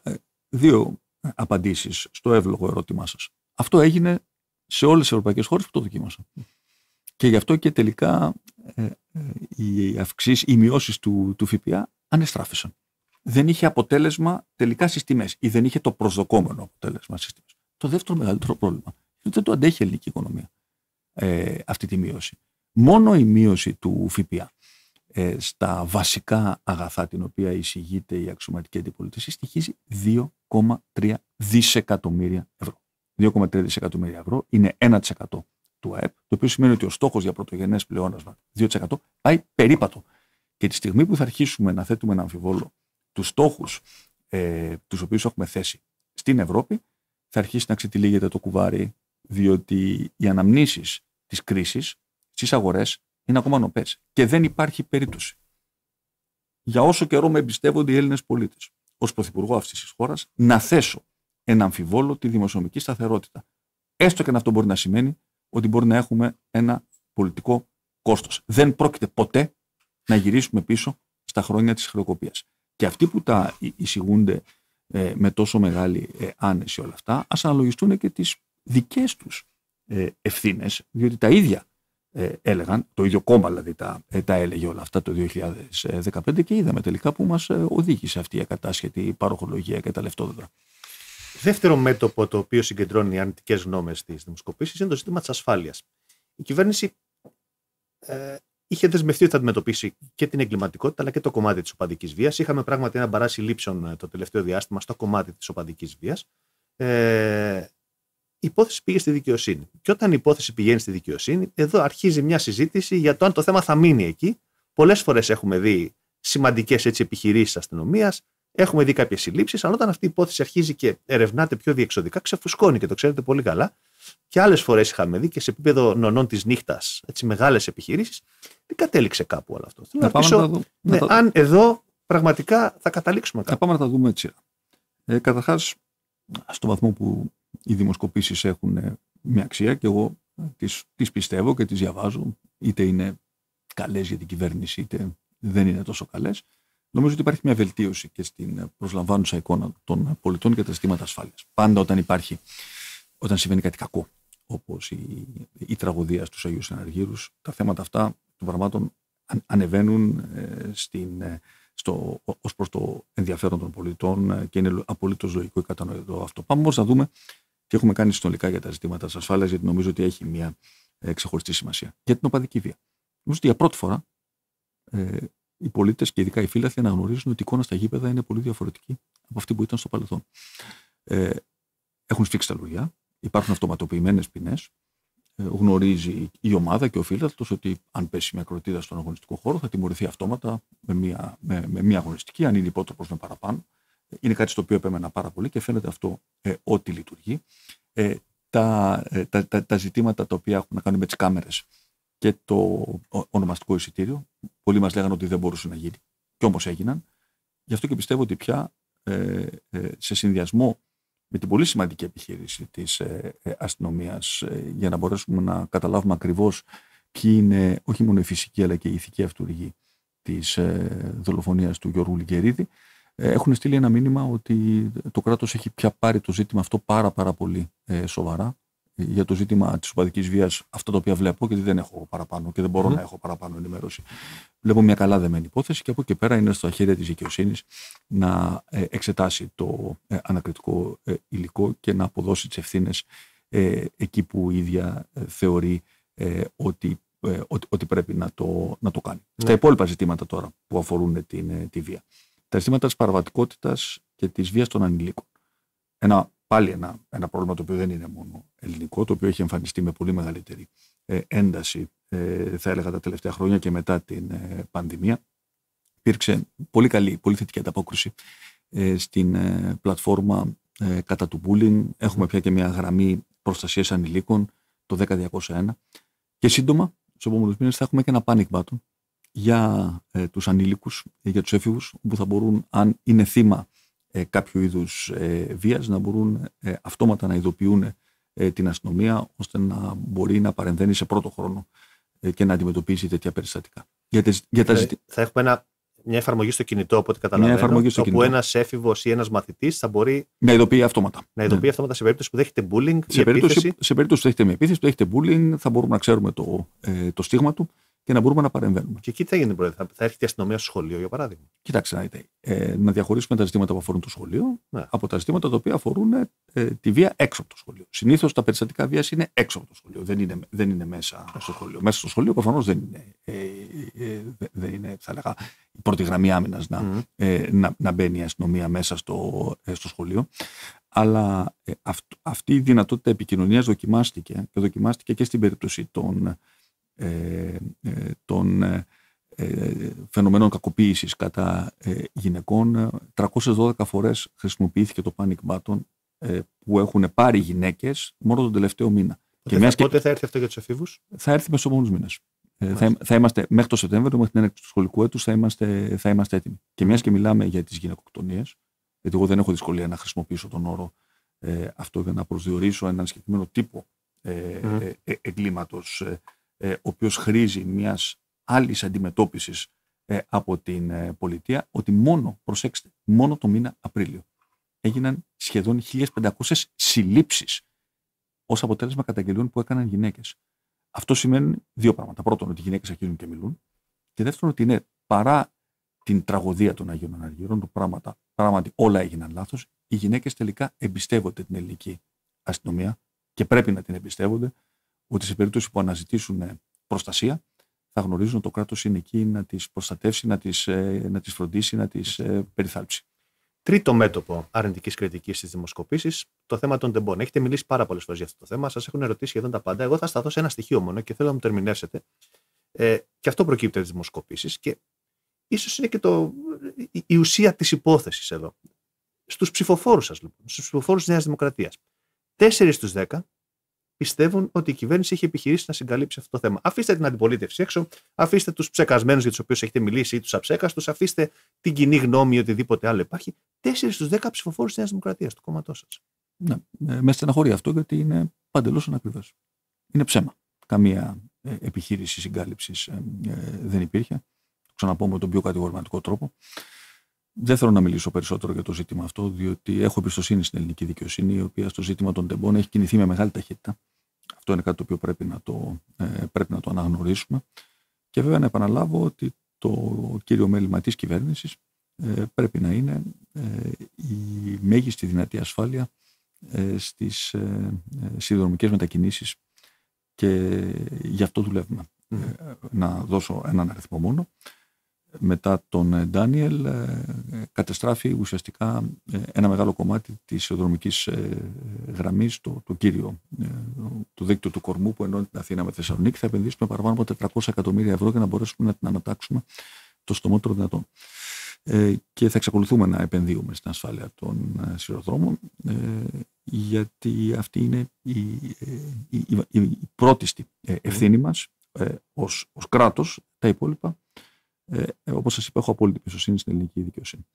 δύο απαντήσεις στο εύλογο ερώτημά σας. Αυτό έγινε σε όλες τις ευρωπαϊκές χώρες που το δοκίμασαν. Και γι' αυτό και τελικά ε, ε, οι αυξήσεις, οι μειώσεις του, του ΦΠΑ ανεστράφησαν. Δεν είχε αποτέλεσμα τελικά στις τιμές ή δεν είχε το προσδοκόμενο αποτέλεσμα στις τιμές. Το δεύτερο μεγαλύτερο πρόβλημα είναι ότι δεν το αντέχει η ελληνική οικονομία ε, αυτή τη μείωση. Μόνο η μείωση του ΦΠΑ ε, στα βασικά αγαθά την οποία εισηγείται η αξιωματική αντιπολίτευση στοιχίζει δύο κόμμα τρία δισεκατομμύρια ευρώ. δύο κόμμα τρία δισεκατομμύρια ευρώ είναι ένα τοις εκατό του ΑΕΠ, το οποίο σημαίνει ότι ο στόχος για πρωτογενές πλεόνασμα δύο τοις εκατό πάει περίπατο. Και τη στιγμή που θα αρχίσουμε να θέτουμε ένα αμφιβόλο τους στόχους ε, τους οποίους έχουμε θέσει στην Ευρώπη, θα αρχίσει να ξετυλίγεται το κουβάρι, διότι οι αναμνήσεις της κρίσης στις αγορές είναι ακόμα νοπές και δεν υπάρχει περίπτωση. Για όσο καιρό με εμπιστεύονται οι Έλληνες πολίτες, ως πρωθυπουργό αυτής της χώρας, να θέσω ένα αμφιβόλο τη δημοσιονομική σταθερότητα. Έστω και αν αυτό μπορεί να σημαίνει ότι μπορεί να έχουμε ένα πολιτικό κόστος. Δεν πρόκειται ποτέ να γυρίσουμε πίσω στα χρόνια της χρεοκοπίας. Και αυτοί που τα εισηγούνται ε, με τόσο μεγάλη ε, άνεση όλα αυτά, ας αναλογιστούν και τις δικές τους ε, ευθύνες, διότι τα ίδια ε, έλεγαν, το ίδιο κόμμα δηλαδή τα, ε, τα έλεγε όλα αυτά το δύο χιλιάδες δεκαπέντε και είδαμε τελικά που μας ε, οδήγησε αυτή η ακατάσχετη παροχολογία και τα λεφτόδεντρα. Δεύτερο μέτωπο το οποίο συγκεντρώνει οι αρνητικές γνώμες στις δημοσκοπήσεις είναι το ζήτημα της ασφάλειας. Η κυβέρνηση ε, είχε δεσμευτεί ότι θα αντιμετωπίσει και την εγκληματικότητα αλλά και το κομμάτι της οπαδικής βίας. Είχαμε πράγματι ένα μπαράζ συλλήψεων το τελευταίο διάστημα στο κομμάτι της οπαδικής βίας. Ε, η υπόθεση πήγε στη δικαιοσύνη. Και όταν η υπόθεση πηγαίνει στη δικαιοσύνη, εδώ αρχίζει μια συζήτηση για το αν το θέμα θα μείνει εκεί. Πολλές φορές έχουμε δει σημαντικές επιχειρήσεις αστυνομίας. Έχουμε δει κάποιες συλλήψεις, αλλά όταν αυτή η υπόθεση αρχίζει και ερευνάται πιο διεξοδικά, ξεφουσκώνει και το ξέρετε πολύ καλά. και άλλες φορές είχαμε δει και σε επίπεδο νονών της νύχτας, έτσι μεγάλες επιχειρήσεις, δεν κατέληξε κάπου όλο αυτό. Θέλω να ρωτήσω, δω, ναι, τα... αν εδώ πραγματικά θα καταλήξουμε κάπου. Θα πάμε να τα δούμε έτσι. Ε, καταρχάς, στον βαθμό που οι δημοσκοπήσεις έχουν μια αξία και εγώ τις, τις πιστεύω και τις διαβάζω, είτε είναι καλές για την κυβέρνηση, είτε δεν είναι τόσο καλές. Νομίζω ότι υπάρχει μια βελτίωση και στην προσλαμβάνουσα εικόνα των πολιτών και τα ζητήματα ασφάλειας. Πάντα όταν υπάρχει, όταν συμβαίνει κάτι κακό, όπως η, η τραγωδία στους Αγίους Συναργύρους, τα θέματα αυτά των πραγμάτων ανεβαίνουν ε, στην, ε, στο, ως προς το ενδιαφέρον των πολιτών ε, και είναι απολύτως λογικό και κατανοητό αυτό. Πάμε όμως να δούμε τι έχουμε κάνει συνολικά για τα ζητήματα της ασφάλειας, γιατί νομίζω ότι έχει μια ε, ξεχωριστή σημασία. Για την οπαδική βία. Νομίζω ότι για πρώτη φορά ε, οι πολίτες και ειδικά οι φίλαθλοι αναγνωρίζουν ότι η εικόνα στα γήπεδα είναι πολύ διαφορετική από αυτή που ήταν στο παρελθόν. Ε, έχουν σφίξει τα λουριά, υπάρχουν αυτοματοποιημένες ποινές. Ε, γνωρίζει η ομάδα και ο φίλαθλος ότι αν πέσει μια ακροτίδα στον αγωνιστικό χώρο θα τιμωρηθεί αυτόματα με μια, με, με μια αγωνιστική, αν είναι υπότροπος με παραπάνω. Είναι κάτι στο οποίο επέμενα πάρα πολύ και φαίνεται αυτό ε, ότι λειτουργεί. Ε, τα, ε, τα, τα, τα ζητήματα τα οποία έχουν να κάνουν με τις κάμερες και το ονομαστικό εισιτήριο. Πολλοί μας λέγανε ότι δεν μπορούσε να γίνει. Και όμως έγιναν. Γι' αυτό και πιστεύω ότι πια ε, ε, σε συνδυασμό με την πολύ σημαντική επιχείρηση της ε, ε, αστυνομίας ε, για να μπορέσουμε να καταλάβουμε ακριβώς ποιοι είναι όχι μόνο η φυσική αλλά και η ηθική αυτούργοι της ε, δολοφονίας του Γιώργου Λιγκερίδη, ε, έχουν στείλει ένα μήνυμα ότι το κράτος έχει πια πάρει το ζήτημα αυτό πάρα πάρα πολύ ε, σοβαρά. Για το ζήτημα της οπαδικής βίας, αυτά τα οποία βλέπω, γιατί δεν έχω παραπάνω και δεν μπορώ mm. να έχω παραπάνω ενημέρωση. Βλέπω μια καλά δεμένη υπόθεση και από εκεί πέρα είναι στα χέρια της δικαιοσύνης να ε, εξετάσει το ε, ανακριτικό ε, υλικό και να αποδώσει τις ευθύνες ε, εκεί που η ίδια ε, θεωρεί ε, ότι, ε, ότι, ότι πρέπει να το, να το κάνει. Mm. Στα υπόλοιπα ζητήματα τώρα που αφορούν την, ε, τη βία. Τα ζητήματα της παραβατικότητας και της βίας των ανηλίκων. Ένα Πάλι ένα, ένα πρόβλημα το οποίο δεν είναι μόνο ελληνικό, το οποίο έχει εμφανιστεί με πολύ μεγαλύτερη ε, ένταση, ε, θα έλεγα, τα τελευταία χρόνια και μετά την ε, πανδημία. Υπήρξε πολύ καλή, πολύ θετική ανταπόκριση ε, στην ε, πλατφόρμα ε, κατά του bullying. Έχουμε πια και μια γραμμή προστασίας ανηλίκων, το δέκα διακόσια ένα. Και σύντομα, στους επόμενους μήνες, θα έχουμε και ένα panic button για ε, τους ανήλικους, ε, για τους έφηβους, που θα μπορούν, αν είναι θύμα Ε, κάποιο είδους ε, βίας, να μπορούν ε, αυτόματα να ειδοποιούν ε, την αστυνομία ώστε να μπορεί να παρεμβαίνει σε πρώτο χρόνο ε, και να αντιμετωπίσει τέτοια περιστατικά. Για τις, για τα θα, ζητη... θα έχουμε ένα, μια εφαρμογή στο κινητό, από ό,τι καταλαβαίνω, όπου ένας έφηβος ή ένας μαθητής θα μπορεί να ειδοποιεί αυτόματα. Να ειδοποιεί ναι. αυτόματα σε περίπτωση που δέχεται bullying. Σε περίπτωση, σε περίπτωση που δέχεται μια επίθεση, που δέχεται bullying, θα μπορούμε να ξέρουμε το, ε, το στίγμα του και να μπορούμε να παρεμβαίνουμε. Και εκεί τι θα γίνει, Πρόεδρε, θα, θα έρχεται η αστυνομία στο σχολείο, για παράδειγμα. Κοιτάξτε, να δείτε. Ε, να διαχωρίσουμε τα ζητήματα που αφορούν το σχολείο ναι. από τα ζητήματα τα οποία αφορούν ε, τη βία έξω από το σχολείο. Συνήθως τα περιστατικά βίας είναι έξω από το σχολείο, δεν είναι, δεν είναι μέσα στο σχολείο. Μέσα στο σχολείο προφανώς δεν είναι, ε, ε, δεν είναι, θα λέγα, η πρώτη γραμμή άμυνας να, mm. ε, να, να μπαίνει η αστυνομία μέσα στο, ε, στο σχολείο. Αλλά ε, αυ, αυτή η δυνατότητα επικοινωνίας δοκιμάστηκε και δοκιμάστηκε και στην περίπτωση των Ε, ε, των ε, ε, φαινομένων κακοποίησης κατά ε, γυναικών. τριακόσιες δώδεκα φορές χρησιμοποιήθηκε το panic button ε, που έχουν πάρει γυναίκες μόνο τον τελευταίο μήνα. Και θα, πότε θα έρθει αυτό για τους εφήβους? Θα έρθει μέσα στους επόμενους μήνες. Ε, θα, θα είμαστε μέχρι το Σεπτέμβριο, μέχρι την έναρξη του σχολικού έτους θα είμαστε, θα είμαστε έτοιμοι. Και μιας και μιλάμε για τις γυναικοκτονίες, γιατί εγώ δεν έχω δυσκολία να χρησιμοποιήσω τον όρο ε, αυτό για να προσδιορίσω έναν συγκεκριμένο τύπο ε, mm. ε, ε, εγκλήματος ε, ο οποίος χρήζει μιας άλλης αντιμετώπισης ε, από την ε, πολιτεία, ότι μόνο, προσέξτε, μόνο το μήνα Απρίλιο έγιναν σχεδόν χίλιες πεντακόσιες συλλήψεις ως αποτέλεσμα καταγγελιών που έκαναν γυναίκες. Αυτό σημαίνει δύο πράγματα. Πρώτον, ότι οι γυναίκες αρχίζουν και μιλούν. Και δεύτερον, ότι είναι παρά την τραγωδία των Αγίων Αναργύρων, το πράγματα, πράγματι όλα έγιναν λάθος, οι γυναίκες τελικά εμπιστεύονται την ελληνική αστυνομία και πρέπει να την εμπιστεύονται, ότι σε περίπτωση που αναζητήσουν προστασία θα γνωρίζουν ότι το κράτος είναι εκεί να τις προστατεύσει, να τις, να τις φροντίσει, να τις περιθάλψει. Τρίτο μέτωπο αρνητικής κριτικής στις δημοσκοπήσεις, το θέμα των τεμπών. Έχετε μιλήσει πάρα πολλές φορές για αυτό το θέμα, σας έχουν ερωτήσει σχεδόν τα πάντα. Εγώ θα σταθώ σε ένα στοιχείο μόνο και θέλω να μου το ερμηνεύσετε. Ε, και αυτό προκύπτει από τις δημοσκοπήσεις και ίσως είναι και το, η, η ουσία της υπόθεσης εδώ. Στους ψηφοφόρους σας, λοιπόν, στους ψηφοφόρους της Νέας Δημοκρατίας, τέσσερις στους δέκα πιστεύουν ότι η κυβέρνηση έχει επιχειρήσει να συγκαλύψει αυτό το θέμα. Αφήστε την αντιπολίτευση έξω, αφήστε τους ψεκασμένους για τους οποίους έχετε μιλήσει ή τους αψέκαστους, αφήστε την κοινή γνώμη ή οτιδήποτε άλλο υπάρχει. Τέσσερις στους δέκα ψηφοφόρους της Νέας Δημοκρατίας, του κόμματός σας. Ναι, με στεναχωρεί αυτό, γιατί είναι παντελώς ανακριβές. Είναι ψέμα. Καμία ε, επιχείρηση συγκάλυψης ε, ε, δεν υπήρχε. Το ξαναπώ με τον πιο κατηγορηματικό τρόπο. Δεν θέλω να μιλήσω περισσότερο για το ζήτημα αυτό, διότι έχω εμπιστοσύνη στην ελληνική δικαιοσύνη, η οποία στο ζήτημα των τεμπών έχει κινηθεί με μεγάλη ταχύτητα. Αυτό είναι κάτι το οποίο πρέπει να το, ε, πρέπει να το αναγνωρίσουμε. Και βέβαια να επαναλάβω ότι το κύριο μέλημα της κυβέρνησης ε, πρέπει να είναι ε, η μέγιστη δυνατή ασφάλεια ε, στις ε, σιδηροδρομικές μετακινήσεις, και γι' αυτό δουλεύουμε. Mm. Ε, να δώσω έναν αριθμό μόνο. Μετά τον Ντάνιελ ε, κατεστράφει ουσιαστικά ε, ένα μεγάλο κομμάτι της σιδηροδρομικής ε, γραμμής, το, το κύριο, ε, το δίκτυο του κορμού που ενώνει την Αθήνα με Θεσσαλονίκη. Θα επενδύσουμε παραπάνω από τετρακόσια εκατομμύρια ευρώ για να μπορέσουμε να την ανατάξουμε το στομότερο δυνατόν. Ε, και θα εξακολουθούμε να επενδύουμε στην ασφάλεια των ε, σιδηροδρόμων, ε, γιατί αυτή είναι η, η, η, η, η πρώτη ε, ευθύνη μας ε, ως, ως κράτος. Τα υπόλοιπα, Ε, όπως σας είπα, έχω απόλυτη εμπιστοσύνη στην ελληνική δικαιοσύνη.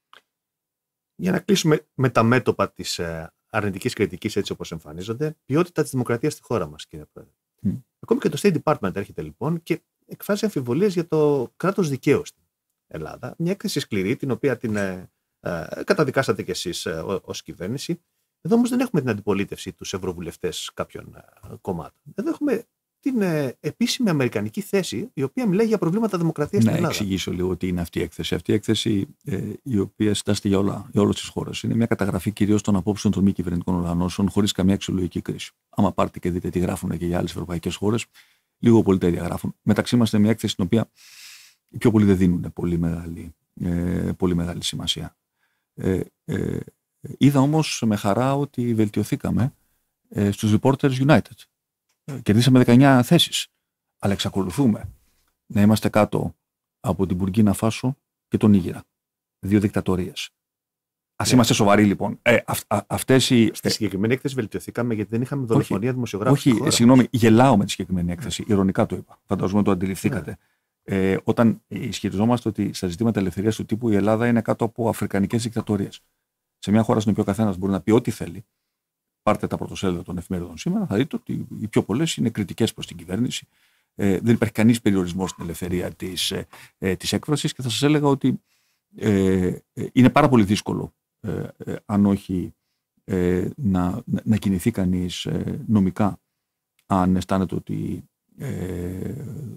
Για να κλείσουμε με τα μέτωπα της ε, αρνητικής κριτικής έτσι όπως εμφανίζονται, ποιότητα της δημοκρατίας στη χώρα μας, κύριε Πρόεδρε. Mm. Ακόμη και το State Department έρχεται λοιπόν και εκφράζει αμφιβολίες για το κράτος δικαίου στην Ελλάδα. Μια έκθεση σκληρή, την οποία την ε, ε, καταδικάσατε κι εσείς ε, ως κυβέρνηση. Εδώ όμως δεν έχουμε την αντιπολίτευση, τους ευρωβουλευτές κάποιων ε, κομμάτων. Εδώ έχουμε την ε, επίσημη αμερικανική θέση, η οποία μιλάει για προβλήματα δημοκρατίας στην Ελλάδα. Να εξηγήσω λίγο τι είναι αυτή η έκθεση. Αυτή η έκθεση, ε, η οποία συντάσσεται για, όλα, για όλες τις χώρες, είναι μια καταγραφή κυρίως των απόψεων των μη κυβερνητικών οργανώσεων, χωρίς καμία αξιολογική κρίση. Άμα πάρετε και δείτε τι γράφουν και για άλλες ευρωπαϊκές χώρες, λίγο πολύ τα ίδια γράφουν. Μεταξύ μας είναι μια έκθεση στην οποία οι πιο πολλοί δεν δίνουν πολύ μεγάλη, ε, πολύ μεγάλη σημασία. Ε, ε, είδα όμως με χαρά ότι βελτιωθήκαμε ε, στους Reporters United. Κερδίσαμε δεκαεννιά θέσεις, αλλά εξακολουθούμε να είμαστε κάτω από την Μπουργκίνα Φάσο και τον Νίγηρα. Δύο δικτατορίες. Ας yeah. είμαστε σοβαροί λοιπόν. Ε, αυ, α, αυτές οι... Στη συγκεκριμένη έκθεση βελτιωθήκαμε γιατί δεν είχαμε δολοφονία δημοσιογράφων. Όχι, όχι συγγνώμη, γελάω με τη συγκεκριμένη έκθεση. Yeah. Ειρωνικά το είπα. Φανταζομαι το αντιληφθήκατε. Yeah. Ε, όταν ισχυριζόμαστε ότι στα ζητήματα ελευθερίας του τύπου η Ελλάδα είναι κάτω από αφρικανικές δικτατορίες. Σε μια χώρα στην οποία ο καθένας μπορεί να πει ό,τι θέλει. Πάρτε τα πρωτοσέλιδα των εφημερίδων σήμερα, θα δείτε ότι οι πιο πολλές είναι κριτικές προς την κυβέρνηση. Ε, δεν υπάρχει κανείς περιορισμός στην ελευθερία της, ε, της έκφρασης, και θα σας έλεγα ότι ε, είναι πάρα πολύ δύσκολο, ε, ε, αν όχι ε, να, να κινηθεί κανείς ε, νομικά, αν αισθάνεται ότι ε,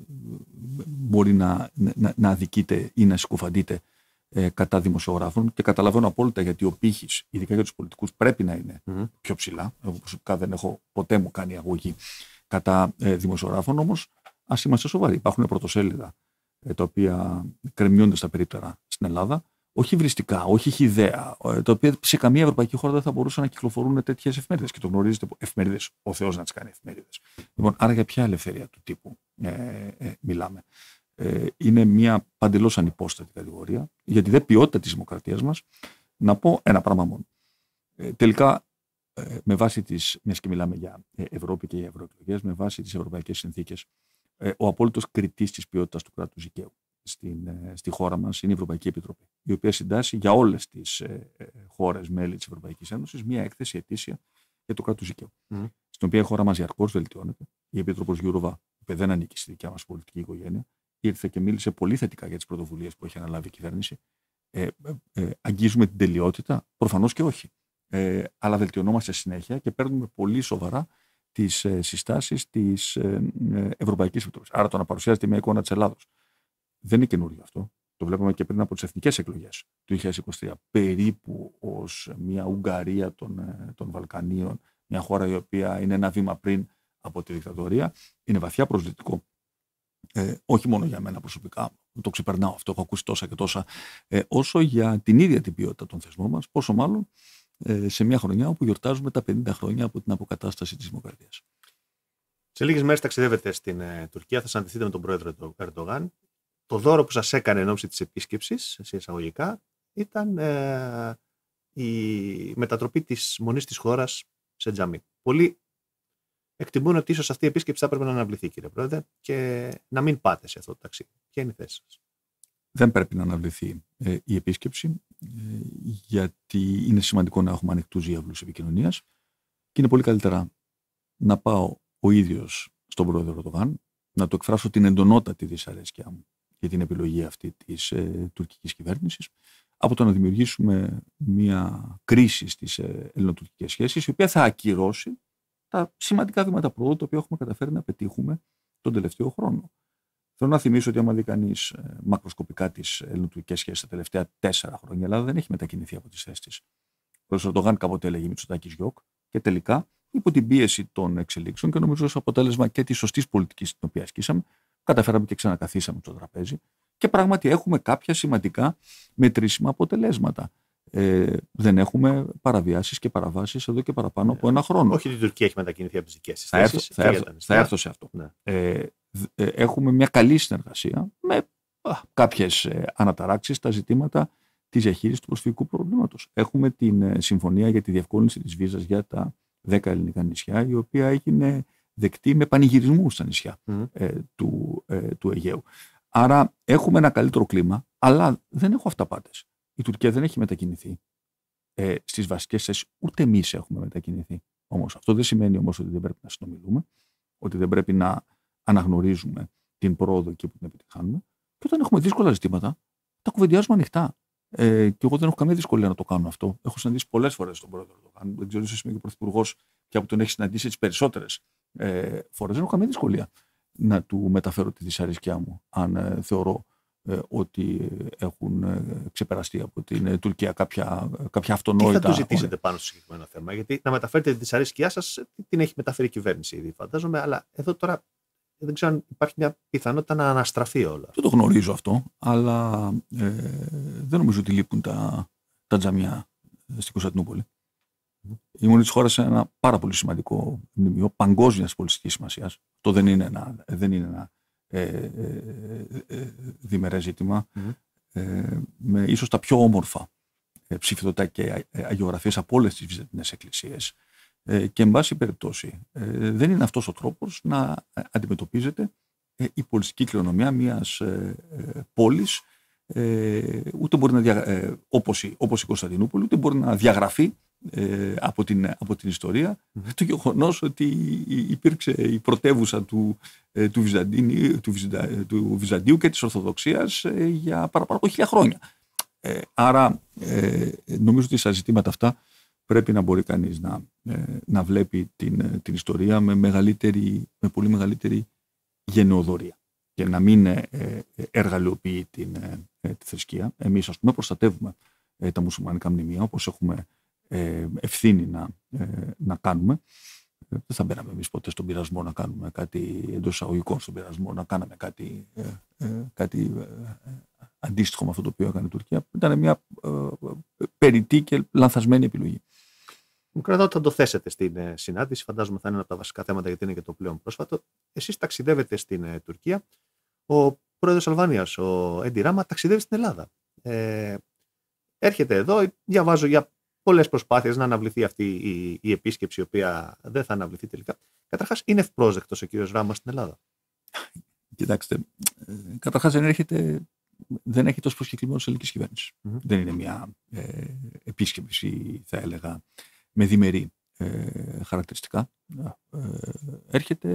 μπορεί να, να, να αδικείται ή να συκοφαντείται Ε, κατά δημοσιογράφων, και καταλαβαίνω απόλυτα γιατί ο πύχης, ειδικά για τους πολιτικούς, πρέπει να είναι mm-hmm. πιο ψηλά. Εγώ προσωπικά δεν έχω ποτέ μου κάνει αγωγή κατά ε, δημοσιογράφων, όμως ας είμαστε σοβαροί. Υπάρχουν πρωτοσέλιδα ε, τα οποία κρεμιούνται στα περίπτερα στην Ελλάδα, όχι βριστικά, όχι χυδαία, ε, τα οποία σε καμία ευρωπαϊκή χώρα δεν θα μπορούσαν να κυκλοφορούν τέτοιες εφημερίδες. Και το γνωρίζετε, εφημερίδες, ο Θεός να τις κάνει εφημερίδες. Λοιπόν, άρα για ποια ελευθερία του τύπου ε, ε, μιλάμε? Είναι μια παντελώς ανυπόστατη κατηγορία, γιατί δεν ποιότητα της δημοκρατίας μας. Να πω ένα πράγμα μόνο. Ε, τελικά, ε, με βάση τις, μιας και μιλάμε για Ευρώπη και για ευρωεκλογές, με βάση τις ευρωπαϊκές συνθήκες, ε, ο απόλυτος κριτής της ποιότητας του κράτους δικαίου στην, ε, στη χώρα μας είναι η Ευρωπαϊκή Επιτροπή, η οποία συντάσσει για όλες τις ε, ε, χώρες μέλη της Ευρωπαϊκής Ένωσης μια έκθεση ετήσια για το κράτος δικαίου, mm. στην οποία η χώρα μας διαρκώς βελτιώνεται. Η Επίτροπος Γιούροβα, που δεν ανήκει στη δικιά μας πολιτική οικογένεια, ήρθε και μίλησε πολύ θετικά για τις πρωτοβουλίες που έχει αναλάβει η κυβέρνηση. Ε, ε, ε, αγγίζουμε την τελειότητα? Προφανώς και όχι. Ε, αλλά βελτιωνόμαστε συνέχεια και παίρνουμε πολύ σοβαρά τις ε, συστάσεις της ε, ε, Ευρωπαϊκής Επιτροπής. Άρα το να παρουσιάζεται μια εικόνα της Ελλάδος δεν είναι καινούριο αυτό. Το βλέπαμε και πριν από τις εθνικές εκλογές του δύο χιλιάδες είκοσι τρία. Περίπου ως μια Ουγγαρία των, ε, των Βαλκανίων, μια χώρα η οποία είναι ένα βήμα πριν από τη δικτατορία. Είναι βαθιά προσβλητικό. Ε, όχι μόνο για μένα προσωπικά, το ξεπερνάω αυτό, έχω ακούσει τόσα και τόσα, ε, όσο για την ίδια την ποιότητα των θεσμών μας, πόσο μάλλον ε, σε μια χρονιά όπου γιορτάζουμε τα πενήντα χρόνια από την αποκατάσταση της δημοκρατίας. Σε λίγες μέρες ταξιδεύετε στην ε, Τουρκία, θα συναντηθείτε με τον πρόεδρο Ερντογάν. Το δώρο που σας έκανε εν ώψη της επίσκεψης, σε εισαγωγικά, ήταν ε, η μετατροπή της μονής της χώρας σε τζαμί. Πολλοί εκτιμούν ότι ίσως αυτή η επίσκεψη θα έπρεπε να αναβληθεί, κύριε Πρόεδρε, και να μην πάτε σε αυτό το ταξίδι. Ποια είναι η θέση σας? Δεν πρέπει να αναβληθεί ε, η επίσκεψη, ε, γιατί είναι σημαντικό να έχουμε ανοιχτούς διάβλους επικοινωνίας και είναι πολύ καλύτερα να πάω ο ίδιος στον πρόεδρο Ερντογάν, να του εκφράσω την εντονότατη δυσαρέσκεια μου για την επιλογή αυτή της ε, τουρκικής κυβέρνησης, από το να δημιουργήσουμε μια κρίση στις ε, ελληνοτουρκικές σχέσεις, η οποία θα ακυρώσει τα σημαντικά βήματα πρόοδου τα οποία έχουμε καταφέρει να πετύχουμε τον τελευταίο χρόνο. Θέλω να θυμίσω ότι, άμα δει κανείς ε, μακροσκοπικά τις ελληνοτουρκικές σχέσεις τα τελευταία τέσσερα χρόνια, η Ελλάδα δεν έχει μετακινηθεί από τις θέσεις της. Ο Ερντογάν κάποτε έλεγε Μητσοτάκης γιοκ, και τελικά, υπό την πίεση των εξελίξεων και νομίζω ως αποτέλεσμα και της σωστής πολιτικής την οποία ασκήσαμε, καταφέραμε και ξανακαθίσαμε στο τραπέζι και πράγματι έχουμε κάποια σημαντικά μετρήσιμα αποτελέσματα. Ε, δεν έχουμε παραβιάσεις και παραβάσεις εδώ και παραπάνω από ένα χρόνο. Όχι ότι η Τουρκία έχει μετακινηθεί από τις δικές της θα θέσεις. Έρθω, θα, έρθω, θα έρθω σε αυτό. Ναι. Ε, ε, έχουμε μια καλή συνεργασία με α, κάποιες ε, αναταράξεις στα ζητήματα της διαχείρισης του προσφυγικού προβλήματος. Έχουμε την ε, συμφωνία για τη διευκόλυνση της βίζας για τα δέκα ελληνικά νησιά, η οποία έγινε δεκτή με πανηγυρισμού στα νησιά mm. ε, του, ε, του Αιγαίου. Άρα έχουμε ένα καλύτερο κλίμα, αλλά δεν έχω αυταπάτες. Η Τουρκία δεν έχει μετακινηθεί ε, στις βασικές θέσεις, ούτε εμείς έχουμε μετακινηθεί. Όμως αυτό δεν σημαίνει όμως ότι δεν πρέπει να συνομιλούμε, ότι δεν πρέπει να αναγνωρίζουμε την πρόοδο εκεί που την επιτυχάνουμε. Και όταν έχουμε δύσκολα ζητήματα, τα κουβεντιάζουμε ανοιχτά. Ε, και εγώ δεν έχω καμία δυσκολία να το κάνω αυτό. Έχω συναντήσει πολλές φορές τον πρόεδρο Ερντογάν. Δεν ξέρω, ίσως είμαι και πρωθυπουργός και από τον έχει συναντήσει τις περισσότερες ε, φορές. Δεν έχω καμία δυσκολία να του μεταφέρω τη δυσαρέσκειά μου, αν ε, θεωρώ ε, ότι έχουν ε, ξεπεραστεί από την ε, Τουρκία κάποια, κάποια αυτονόητα. Τι θα του ζητήσετε πάνω στο συγκεκριμένο θέμα? Γιατί να μεταφέρετε τη δυσαρέσκειά σας την έχει μεταφέρει η κυβέρνηση ήδη, φαντάζομαι, αλλά εδώ τώρα δεν ξέρω αν υπάρχει μια πιθανότητα να αναστραφεί όλα. Δεν το γνωρίζω αυτό, αλλά ε, δεν νομίζω ότι λείπουν τα, τα τζαμιά στην Κωνσταντινούπολη. Mm. Η μόνη της χώρας είναι ένα πάρα πολύ σημαντικό μνημείο παγκόσμιας πολιτιστικής σημασίας. Αυτό δεν είναι ένα, δεν είναι ένα ε, ε, ε, διμερές ζήτημα. Mm. Ε, με ίσως τα πιο όμορφα ε, ψηφιδωτά και αγιογραφίες από όλες τις βυζαντινές εκκλησίες. Ε, και εν πάση περιπτώσει ε, δεν είναι αυτός ο τρόπος να αντιμετωπίζεται ε, η πολιτιστική κληρονομιά μιας ε, ε, πόλης, ε, ούτε μπορεί να δια, ε, όπως, η, όπως η Κωνσταντινούπολη, ούτε μπορεί να διαγραφεί ε, από, την, από την ιστορία mm-hmm. το γεγονός ότι υπήρξε η πρωτεύουσα του, ε, του, Βυζαντίνη, του, Βυζαντα, του Βυζαντίου και της Ορθοδοξίας ε, για παραπάνω από χίλια χρόνια. Ε, άρα ε, νομίζω ότι στα ζητήματα αυτά πρέπει να μπορεί κανείς να, ε, να βλέπει την, την ιστορία με, μεγαλύτερη, με πολύ μεγαλύτερη γενναιοδορία και να μην ε, ε, εργαλειοποιεί την, ε, τη θρησκεία. Εμείς, ας πούμε, προστατεύουμε ε, τα μουσουλμανικά μνημεία, όπως έχουμε ε, ευθύνη να, ε, να κάνουμε. Ε, δεν θα μπαίναμε εμείς ποτέ στον πειρασμό να κάνουμε κάτι εντός εισαγωγικών, στον πειρασμό να κάναμε κάτι, ε, ε, κάτι ε, αντίστοιχο με αυτό το οποίο έκανε η Τουρκία. Ήταν μια ε, περιττή και λανθασμένη επιλογή. Μου κρατάω ότι θα το θέσετε στην ε, συνάντηση. Φαντάζομαι θα είναι ένα από τα βασικά θέματα, γιατί είναι και το πλέον πρόσφατο. Εσείς ταξιδεύετε στην ε, Τουρκία. Ο πρόεδρος Αλβανίας, ο Έντι Ράμα, ταξιδεύει στην Ελλάδα. Ε, έρχεται εδώ. Διαβάζω για πολλές προσπάθειες να αναβληθεί αυτή η, η επίσκεψη, η οποία δεν θα αναβληθεί τελικά. Καταρχάς, είναι ευπρόσδεκτος ο κύριος Ράμα στην Ελλάδα? Κοιτάξτε, καταρχάς δεν έρχεται. Δεν έχει τόσο προσκεκλημένο της ελληνικής κυβέρνησης. Mm-hmm. Δεν είναι μια ε, επίσκεψη, θα έλεγα, με διμερή ε, χαρακτηριστικά. Ε, έρχεται,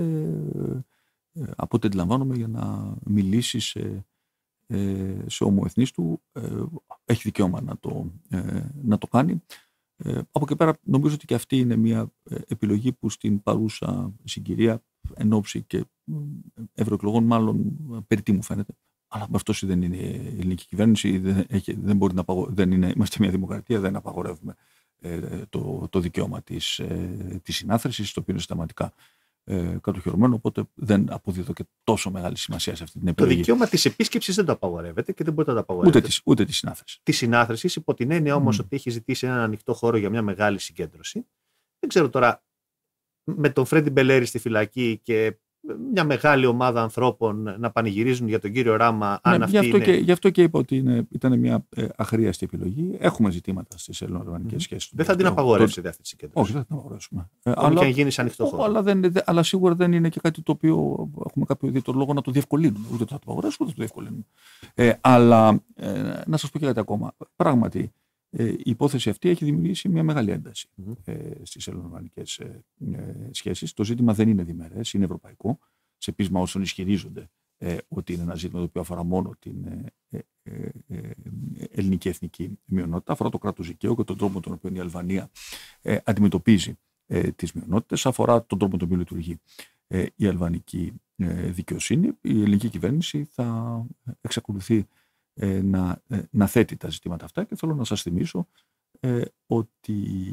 ε, από ό,τι αντιλαμβάνομαι, για να μιλήσει σε, ε, σε ομοεθνείς του. Ε, έχει δικαίωμα να το, ε, να το κάνει. Ε, από εκεί πέρα νομίζω ότι και αυτή είναι μια επιλογή που στην παρούσα συγκυρία, εν ώψη και ευρωεκλογών, μάλλον περιττή μου φαίνεται. Αλλά αυτό δεν είναι η ελληνική κυβέρνηση, δεν, έχει, δεν μπορεί να απαγο... δεν είναι, είμαστε μια δημοκρατία, δεν απαγορεύουμε ε, το, το δικαίωμα της, ε, της συνάθρησης, το οποίο είναι συστηματικά ε, κατοχυρωμένο, οπότε δεν αποδίδω και τόσο μεγάλη σημασία σε αυτή την επιλογή. Το δικαίωμα της επίσκεψης δεν το απαγορεύεται και δεν μπορείτε να το απαγορεύετε. Ούτε της, ούτε της συνάθρησης. Τη συνάθρησης, υπό την έννοια όμως mm. ότι έχει ζητήσει έναν ανοιχτό χώρο για μια μεγάλη συγκέντρωση. Δεν ξέρω τώρα, με τον Φρέντι Μπελέρη στη φυλακή και μια μεγάλη ομάδα ανθρώπων να πανηγυρίζουν για τον κύριο Ράμα. Ναι, αν αυτή γι' αυτό, είναι... και, γι' αυτό και είπα ότι είναι, ήταν μια ε, αχρίαστη επιλογή. Έχουμε ζητήματα στις ελληνοαλβανικές mm. σχέσεις. Δεν θα την απαγορεύσετε αυτή τη συγκέντρωση. Όχι, δεν θα την απαγορεύσουμε. Ε, αλλά, και αν γίνει σε ανοιχτό χώρο. Αλλά, δεν, αλλά σίγουρα δεν είναι και κάτι το οποίο έχουμε κάποιο ιδιαίτερο λόγο να το διευκολύνουμε. Ούτε θα το απαγορεύσουμε, ούτε θα το διευκολύνουμε. Ε, αλλά ε, να σας πω και κάτι ακόμα. Πράγματι, ε, η υπόθεση αυτή έχει δημιουργήσει μια μεγάλη ένταση mm. ε, στις ελληνοαλβανικές ε, ε, σχέσεις. Το ζήτημα δεν είναι διμερές, είναι ευρωπαϊκό. Σε πείσμα όσων ισχυρίζονται ε, ότι είναι ένα ζήτημα το οποίο αφορά μόνο την ε, ε, ε, ελληνική εθνική μειονότητα, αφορά το κράτος δικαίου και τον τρόπο με τον οποίο η Αλβανία ε, αντιμετωπίζει ε, τις μειονότητες, αφορά τον τρόπο με τον οποίο λειτουργεί ε, η αλβανική ε, δικαιοσύνη. Η ελληνική κυβέρνηση θα εξακολουθεί ε, να, ε, να θέτει τα ζητήματα αυτά και θέλω να σας θυμίσω ε, ότι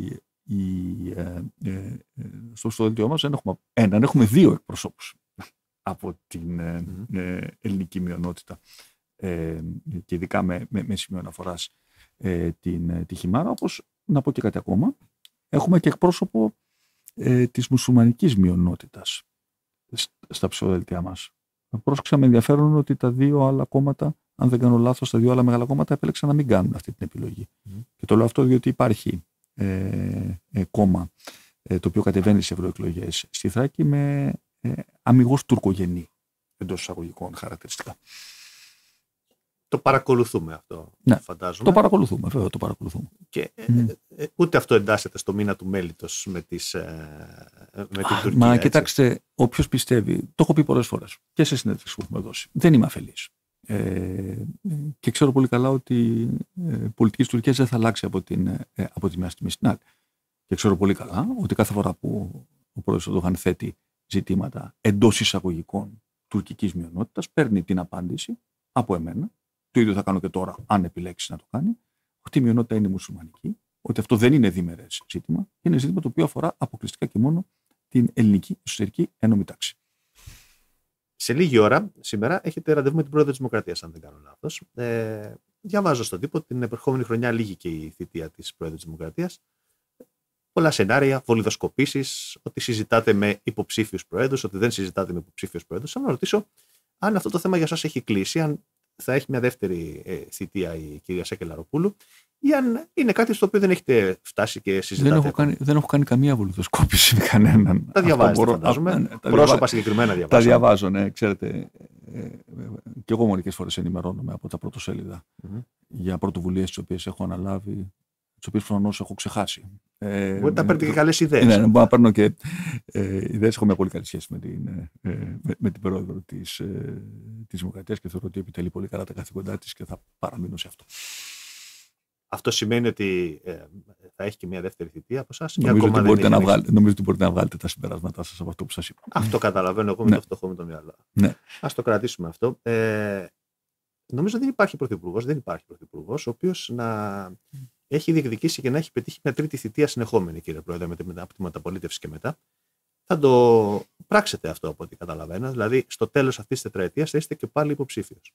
η, ε, ε, στο, στο δελτίο μας δεν έχουμε έναν, έχουμε δύο εκπροσώπους από την mm-hmm. ε, ελληνική μειονότητα ε, και ειδικά με, με, με σημείο αναφοράς ε, την, τη Χιμάρα. Όπως να πω και κάτι ακόμα, έχουμε και εκπρόσωπο ε, της μουσουλμανικής μειονότητας στα ψηφοδέλτια μας. Πρόσεξα με ενδιαφέρον ότι τα δύο άλλα κόμματα, αν δεν κάνω λάθος, τα δύο άλλα μεγάλα κόμματα επέλεξαν να μην κάνουν αυτή την επιλογή. Mm-hmm. Και το λέω αυτό διότι υπάρχει ε, ε, κόμμα ε, το οποίο κατεβαίνει σε ευρωεκλογές στη Θράκη με ε, αμιγώς τουρκογενή εντός εισαγωγικών χαρακτηριστικά. Το παρακολουθούμε αυτό, ναι, φαντάζομαι. Το παρακολουθούμε, βέβαια, το παρακολουθούμε. Και mm. ε, ε, ούτε αυτό εντάσσεται στο μήνα του μέλιτος με, τις, ε, με την Α, Τουρκία. Μα έτσι. Κοιτάξτε, όποιος πιστεύει, το έχω πει πολλές φορές και σε συνέντευξη που έχουμε δώσει, δεν είμαι αφελής. Ε, και ξέρω πολύ καλά ότι η ε, πολιτική της Τουρκίας δεν θα αλλάξει από, την, ε, από τη μια στιγμή στην άλλη. Και ξέρω πολύ καλά ότι κάθε φορά που ο πρόεδρος Ερντογάν θέτει ζητήματα εντός εισαγωγικών τουρκικής μειονότητας, παίρνει την απάντηση από εμένα. Το ίδιο θα κάνω και τώρα, αν επιλέξει να το κάνει, ότι η μειονότητα είναι μουσουλμανική, ότι αυτό δεν είναι διμερές ζήτημα, είναι ζήτημα το οποίο αφορά αποκλειστικά και μόνο την ελληνική εσωτερική ένωμη τάξη. Σε λίγη ώρα, σήμερα, έχετε ραντεβού με την πρόεδρο της Δημοκρατίας, αν δεν κάνω λάθος. Ε, διαβάζω στον τύπο ότι την επερχόμενη χρονιά λύγει και η θητεία της πρόεδρου της Δημοκρατίας. Πολλά σενάρια, βολιδοσκοπήσεις, ότι συζητάτε με υποψήφιους προέδρους, ότι δεν συζητάτε με υποψήφιους προέδρους. Θα να ρωτήσω αν αυτό το θέμα για σας έχει κλείσει, αν θα έχει μια δεύτερη ε, θητεία η κυρία Σακελαροπούλου, ή αν είναι κάτι στο οποίο δεν έχετε φτάσει και συζητάτε. Δεν έχω κάνει, δεν έχω κάνει καμία βολιδοσκόπηση με κανέναν. Τα διαβάζετε, φαντάζομαι. Α, ναι, τα πρόσωπα διαβά... συγκεκριμένα διαβάζω. Τα διαβάζω, ναι, ξέρετε. Ε, και εγώ μερικές φορές ενημερώνομαι από τα πρωτοσέλιδα mm-hmm. για πρωτοβουλίες τις οποίες έχω αναλάβει, τις οποίες προφανώς έχω ξεχάσει. Ε, Μπορείτε να παίρνετε και καλές ιδέες. Ναι, ναι, μπορώ να παίρνω και ε, ιδέες. Έχω μια πολύ καλή σχέση με την, ε, με, με την πρόεδρο της, ε, της Δημοκρατίας και θεωρώ ότι επιτελεί πολύ καλά τα καθήκοντά της και θα παραμείνω σε αυτό. Αυτό σημαίνει ότι ε, θα έχει και μια δεύτερη θητεία από εσάς. Νομίζω, ότι μπορείτε να βγάλ, νομίζω ότι μπορείτε να βγάλετε τα συμπεράσματά σας από αυτό που σας είπα. Αυτό καταλαβαίνω εγώ με ναι. το φτωχό με το μυαλό. Ναι. Ας το κρατήσουμε αυτό. Ε, νομίζω δεν υπάρχει πρωθυπουργός, δεν υπάρχει πρωθυπουργός ο οποίος να έχει διεκδικήσει και να έχει πετύχει μια τρίτη θητεία συνεχόμενη, κύριε Πρόεδρε, με την, από τη μεταπολίτευση και μετά. Θα το πράξετε αυτό από ό,τι καταλαβαίνω. Δηλαδή, στο τέλος αυτής της τετραετίας θα είστε και πάλι υποψήφιος.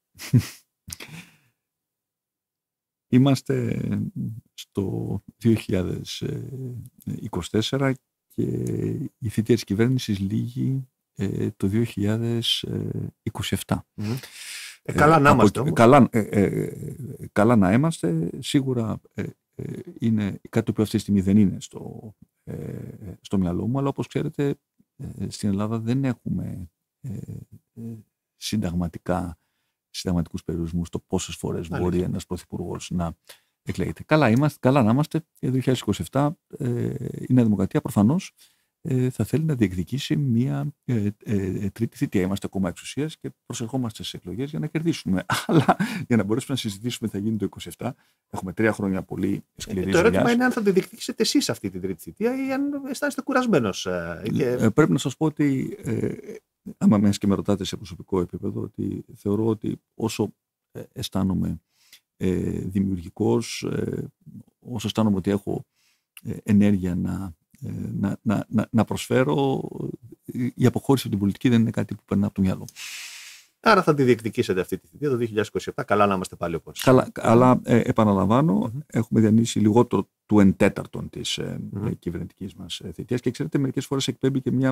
Είμαστε στο δύο χιλιάδες είκοσι τέσσερα και η θητεία της κυβέρνησης λήγει ε, το δύο χιλιάδες είκοσι επτά. Mm-hmm. Ε, καλά να είμαστε. Από, καλά, ε, ε, καλά να είμαστε. Σίγουρα ε, ε, είναι κάτι το οποίο αυτή τη στιγμή δεν είναι στο, ε, στο μυαλό μου, αλλά όπως ξέρετε ε, στην Ελλάδα δεν έχουμε ε, ε, συνταγματικά συνταγματικούς περιορισμούς στο πόσες φορές Άλλη. μπορεί ένας πρωθυπουργός να εκλέγεται. Καλά, είμαστε, καλά να είμαστε. Το δύο χιλιάδες είκοσι επτά ε, η Νέα Δημοκρατία προφανώς ε, θα θέλει να διεκδικήσει μια ε, ε, τρίτη θητεία. Είμαστε κόμμα εξουσίας και προσερχόμαστε στις εκλογές για να κερδίσουμε. Αλλά για να μπορέσουμε να συζητήσουμε τι θα γίνει το είκοσι επτά, έχουμε τρία χρόνια πολύ σκληρή δουλειά. Το ερώτημα είναι αν θα τη διεκδικήσετε εσείς αυτή την τρίτη θητεία ή αν αισθάνεστε κουρασμένος. Ε, και... ε, πρέπει να σας πω ότι ε, άμα μέσα και με ρωτάτε σε προσωπικό επίπεδο, ότι θεωρώ ότι όσο ε, αισθάνομαι ε, δημιουργικός, ε, όσο αισθάνομαι ότι έχω ε, ενέργεια να, ε, να, να, να, να προσφέρω, η αποχώρηση από την πολιτική δεν είναι κάτι που περνά από το μυαλό. Άρα θα τη διεκδικήσετε αυτή τη θητεία το δύο χιλιάδες είκοσι επτά. Καλά να είμαστε πάλι όπως. Καλά, αλλά ε, επαναλαμβάνω, mm-hmm. έχουμε διανύσει λιγότερο του εν τέταρτον της ε, mm-hmm. κυβερνητικής μας θητείας και ξέρετε, μερικές φορές εκπέμπει και μια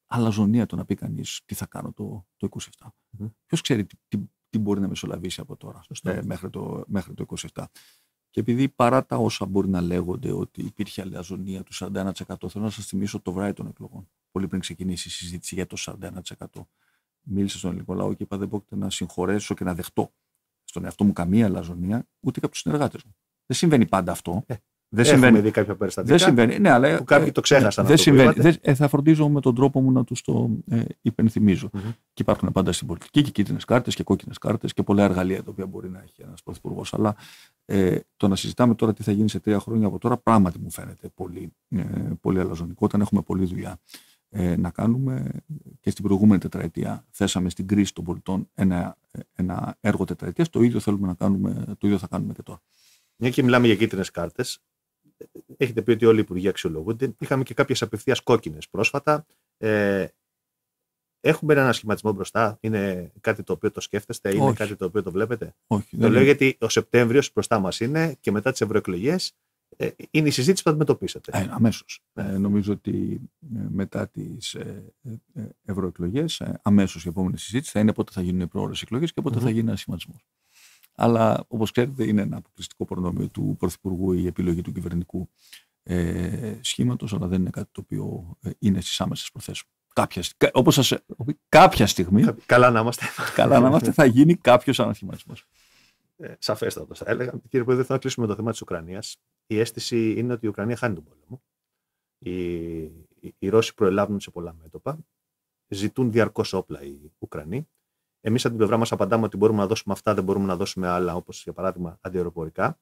αλαζονία το να πει κανείς τι θα κάνω το, το είκοσι επτά. Mm-hmm. Ποιος ξέρει τι, τι, τι μπορεί να μεσολαβήσει από τώρα ε, μέχρι, το, μέχρι το είκοσι επτά. Και επειδή παρά τα όσα μπορεί να λέγονται ότι υπήρχε αλαζονία του σαράντα ένα τοις εκατό, θέλω να σας θυμίσω το βράδυ των εκλογών. Πολύ πριν ξεκινήσει η συζήτηση για το σαράντα ένα τοις εκατό. Μίλησα στον ελληνικό λαό και είπα: δεν πρόκειται να συγχωρέσω και να δεχτώ στον εαυτό μου καμία αλαζονία, ούτε και από τους συνεργάτες μου. Δεν συμβαίνει πάντα αυτό. Ε, δεν συμβαίνει. Δει κάποια περιστατικά. Δεν συμβαίνει. Ναι, αλλά, που κάποιοι το ξέχασαν. Δεν συμβαίνει. Δεν, ε, θα φροντίζω με τον τρόπο μου να τους το ε, υπενθυμίζω. Mm-hmm. Και υπάρχουν πάντα στην πολιτική και κίτρινες κάρτες και κόκκινες κάρτες και πολλά εργαλεία τα οποία μπορεί να έχει ένας πρωθυπουργός. Αλλά ε, το να συζητάμε τώρα τι θα γίνει σε τρία χρόνια από τώρα, πράγματι μου φαίνεται πολύ, ε, πολύ αλαζονικό, όταν έχουμε πολλή δουλειά ε, να κάνουμε. Και στην προηγούμενη τετραετία θέσαμε στην κρίση των πολιτών ένα, ένα έργο τετραετίας. Το ίδιο θέλουμε να κάνουμε, το ίδιο θα κάνουμε και τώρα. Μια και μιλάμε για κίτρινες κάρτες. Έχετε πει ότι όλοι οι υπουργοί αξιολογούνται. Είχαμε και κάποιες απευθείας κόκκινες πρόσφατα. Ε, έχουμε έναν σχηματισμό μπροστά. Είναι κάτι το οποίο το σκέφτεστε, είναι Όχι. κάτι το οποίο το βλέπετε? Όχι, το λέω είναι. Γιατί ο Σεπτέμβριος μπροστά μας είναι και μετά τις ευρωεκλογές ε, είναι η συζήτηση που θα αντιμετωπίσετε. Ε, αμέσως. Ε, νομίζω ότι ε, μετά τις ε, ε, ευρωεκλογές, ε, αμέσως η επόμενη συζήτηση θα είναι πότε θα γίνουν οι προώρες εκλογές και πότε mm-hmm. θα γίνει ένα σχηματισμός. Αλλά όπως ξέρετε, είναι ένα αποκλειστικό προνόμιο του Πρωθυπουργού η επιλογή του κυβερνητικού ε, σχήματος, αλλά δεν είναι κάτι το οποίο ε, είναι στις άμεσες προθέσεις. Κάποια, όπως σας, κάποια στιγμή. Καλά να είμαστε. Καλά να είμαστε, θα γίνει κάποιος ανασχηματισμός. Ε, Σαφέστατο θα έλεγα. Κύριε Πρόεδρε, θα κλείσουμε με το θέμα της Ουκρανίας. Η αίσθηση είναι ότι η Ουκρανία χάνει τον πόλεμο. Οι, οι, οι Ρώσοι προελάβουν σε πολλά μέτωπα. Ζητούν διαρκώς όπλα οι Ουκρανοί. Εμείς από την πλευρά μας απαντάμε ότι μπορούμε να δώσουμε αυτά, δεν μπορούμε να δώσουμε άλλα, όπως για παράδειγμα αντιαεροπορικά.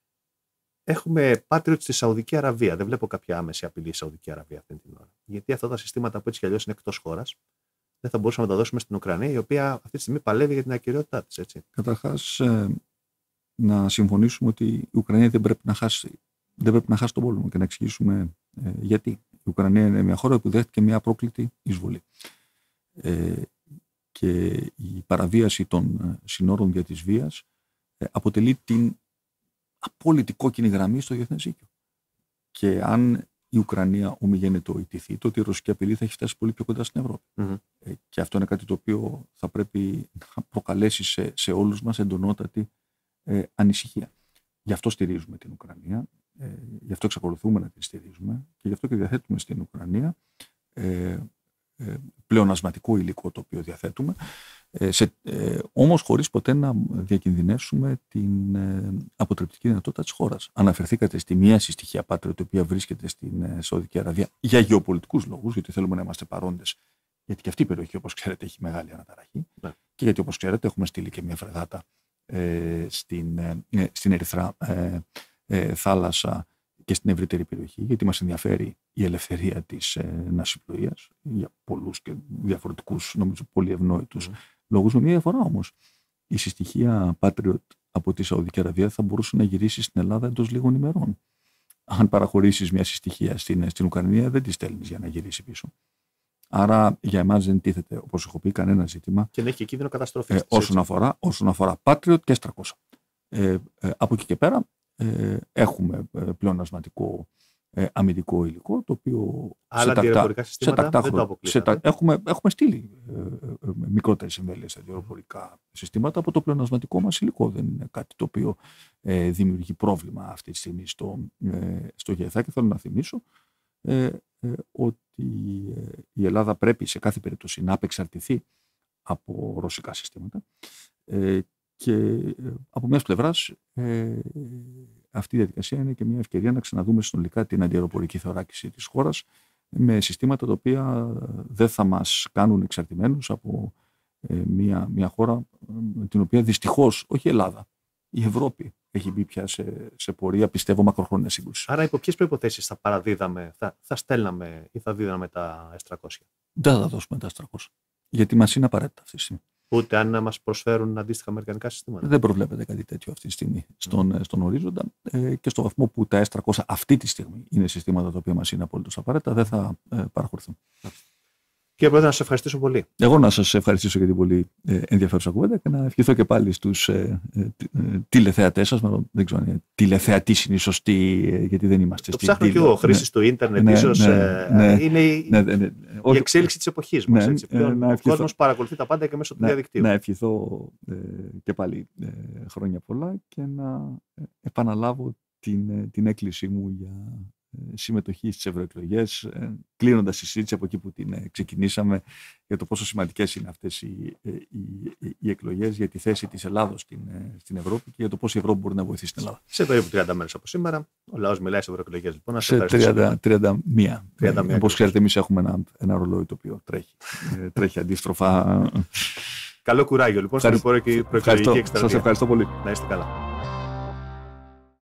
Έχουμε Patriot στη Σαουδική Αραβία. Δεν βλέπω κάποια άμεση απειλή στη Σαουδική Αραβία αυτή την ώρα. Γιατί αυτά τα συστήματα που έτσι κι αλλιώς είναι εκτός χώρας, δεν θα μπορούσαμε να τα δώσουμε στην Ουκρανία, η οποία αυτή τη στιγμή παλεύει για την ακυριότητά της. Έτσι. Καταρχάς, ε, να συμφωνήσουμε ότι η Ουκρανία δεν πρέπει να χάσει, δεν πρέπει να χάσει τον πόλεμο και να εξηγήσουμε ε, γιατί. Η Ουκρανία είναι μια χώρα που δέχτηκε μια απρόκλητη εισβολή. Ε, και η παραβίαση των συνόρων δια της βίας ε, αποτελεί την απόλυτη κόκκινη γραμμή στο διεθνές δίκαιο. Και αν η Ουκρανία ομιγένετο ιτηθεί, τότε η ρωσική απειλή θα έχει φτάσει πολύ πιο κοντά στην Ευρώπη. Mm-hmm. Ε, και αυτό είναι κάτι το οποίο θα πρέπει να προκαλέσει σε, σε όλους μας εντονότατη ε, ανησυχία. Γι' αυτό στηρίζουμε την Ουκρανία, ε, γι' αυτό εξακολουθούμε να την στηρίζουμε και γι' αυτό και διαθέτουμε στην Ουκρανία ε, ε, πλεονασματικό υλικό το οποίο διαθέτουμε, ε, σε, ε, όμως χωρίς ποτέ να διακινδυνεύσουμε την ε, αποτρεπτική δυνατότητα της χώρας. Αναφερθήκατε στη μία συστοιχεία Patriot, η οποία βρίσκεται στην ε, Σαουδική Αραβία για γεωπολιτικούς λόγους, γιατί θέλουμε να είμαστε παρόντες, γιατί και αυτή η περιοχή, όπως ξέρετε, έχει μεγάλη αναταραχή ναι. και γιατί, όπως ξέρετε, έχουμε στείλει και μια φρεγάτα ε, στην, ε, στην Ερυθρά ε, ε, θάλασσα και στην ευρύτερη περιοχή, γιατί μας ενδιαφέρει η ελευθερία της ε, ναυσιπλοείας για πολλούς και διαφορετικούς, νομίζω, πολύ ευνόητους mm. λόγους. Με μια διαφορά όμως. Η συστοιχεία Patriot από τη Σαουδική Αραβία θα μπορούσε να γυρίσει στην Ελλάδα εντός λίγων ημερών. Αν παραχωρήσεις μια συστοιχεία στην, στην Ουκρανία, δεν τη στέλνεις για να γυρίσει πίσω. Άρα για εμάς δεν τίθεται, όπως έχω πει, κανένα ζήτημα. Και να έχει και κίνδυνο καταστροφής. Ε, όσον, αφορά, όσον αφορά Patriot και ες τριακόσια. Ε, ε, από εκεί και πέρα ε, έχουμε πλεονασματικό ε, αμυντικό υλικό, το οποίο άλλα αντιαεροπορικά συστήματα τακτά, δεν το αποκλείεται. Τα, έχουμε, έχουμε στείλει ε, ε, μικρότερες εμβέλειες αντιαεροπορικά συστήματα από το πλεονασματικό μας υλικό. Δεν είναι κάτι το οποίο ε, δημιουργεί πρόβλημα αυτή τη στιγμή στο, ε, στο ΓΕΘΑ. Και θέλω να θυμίσω ε, ε, ότι ε, η Ελλάδα πρέπει σε κάθε περίπτωση να απεξαρτηθεί από ρωσικά συστήματα ε, και ε, από μιας πλευράς ε, αυτή η διαδικασία είναι και μια ευκαιρία να ξαναδούμε συνολικά την αντιαεροπορική θωράκιση της χώρας με συστήματα τα οποία δεν θα μας κάνουν εξαρτημένους από ε, μια, μια χώρα με την οποία δυστυχώς, όχι η Ελλάδα, η Ευρώπη έχει μπει πια σε, σε πορεία, πιστεύω, μακροχρόνια σύγκρουση. Άρα, υπό ποιες προϋποθέσεις θα παραδίδαμε, θα, θα στέλναμε ή θα δίδαμε τα ες τριακόσια? Δεν θα τα δώσουμε τα ες τριακόσια. Γιατί μας είναι απαραίτητα αυτή τη στιγμή. Ούτε αν μας προσφέρουν αντίστοιχα αμερικανικά συστήματα. Δεν προβλέπεται κάτι τέτοιο αυτή τη στιγμή στον, mm. στον ορίζοντα ε, και στο βαθμό που τα ες τριακόσια αυτή τη στιγμή είναι συστήματα τα οποία μας είναι απολύτως απαραίτητα, δεν θα ε, παραχωρηθούν. Κύριε Πρόεδρε, να σας ευχαριστήσω πολύ. Εγώ να σας ευχαριστήσω για την πολύ ε, ενδιαφέρουσα κουβέντα και να ευχηθώ και πάλι στους ε, ε, ε, τηλεθεατές σας. Δεν ξέρω αν τηλεθεατής είναι η σωστή, ε, γιατί δεν είμαστε το στη. Το ψάχνω και εγώ, χρήση ναι, του ίντερνετ, ναι, ίσως. Ναι, ε, ναι, είναι η, ναι, ναι, ναι, η εξέλιξη της εποχής μας. Ναι, έτσι, πλέον, ε, ο κόσμος παρακολουθεί τα πάντα και μέσω του ναι, διαδικτύου. Να ευχηθώ ε, και πάλι ε, χρόνια πολλά και να επαναλάβω την, την έκκλησή μου για συμμετοχή στις ευρωεκλογές, κλείνοντας τη συζήτηση από εκεί που την ξεκινήσαμε για το πόσο σημαντικές είναι αυτές οι, οι, οι εκλογές για τη θέση της Ελλάδος στην, στην Ευρώπη και για το πώς η Ευρώπη μπορεί να βοηθήσει την Ελλάδα. Σε περίπου τριάντα μέρες από σήμερα, ο λαός μιλάει σε ευρωεκλογές. Λοιπόν, σε τριάντα, τριάντα μία. Όπως ξέρετε, εμείς έχουμε ένα, ένα ρολόι το οποίο τρέχει, τρέχει αντίστροφα. Καλό κουράγιο λοιπόν στην προεκλογική εκστρατεία. Σας ευχαριστώ πολύ. Να είστε καλά.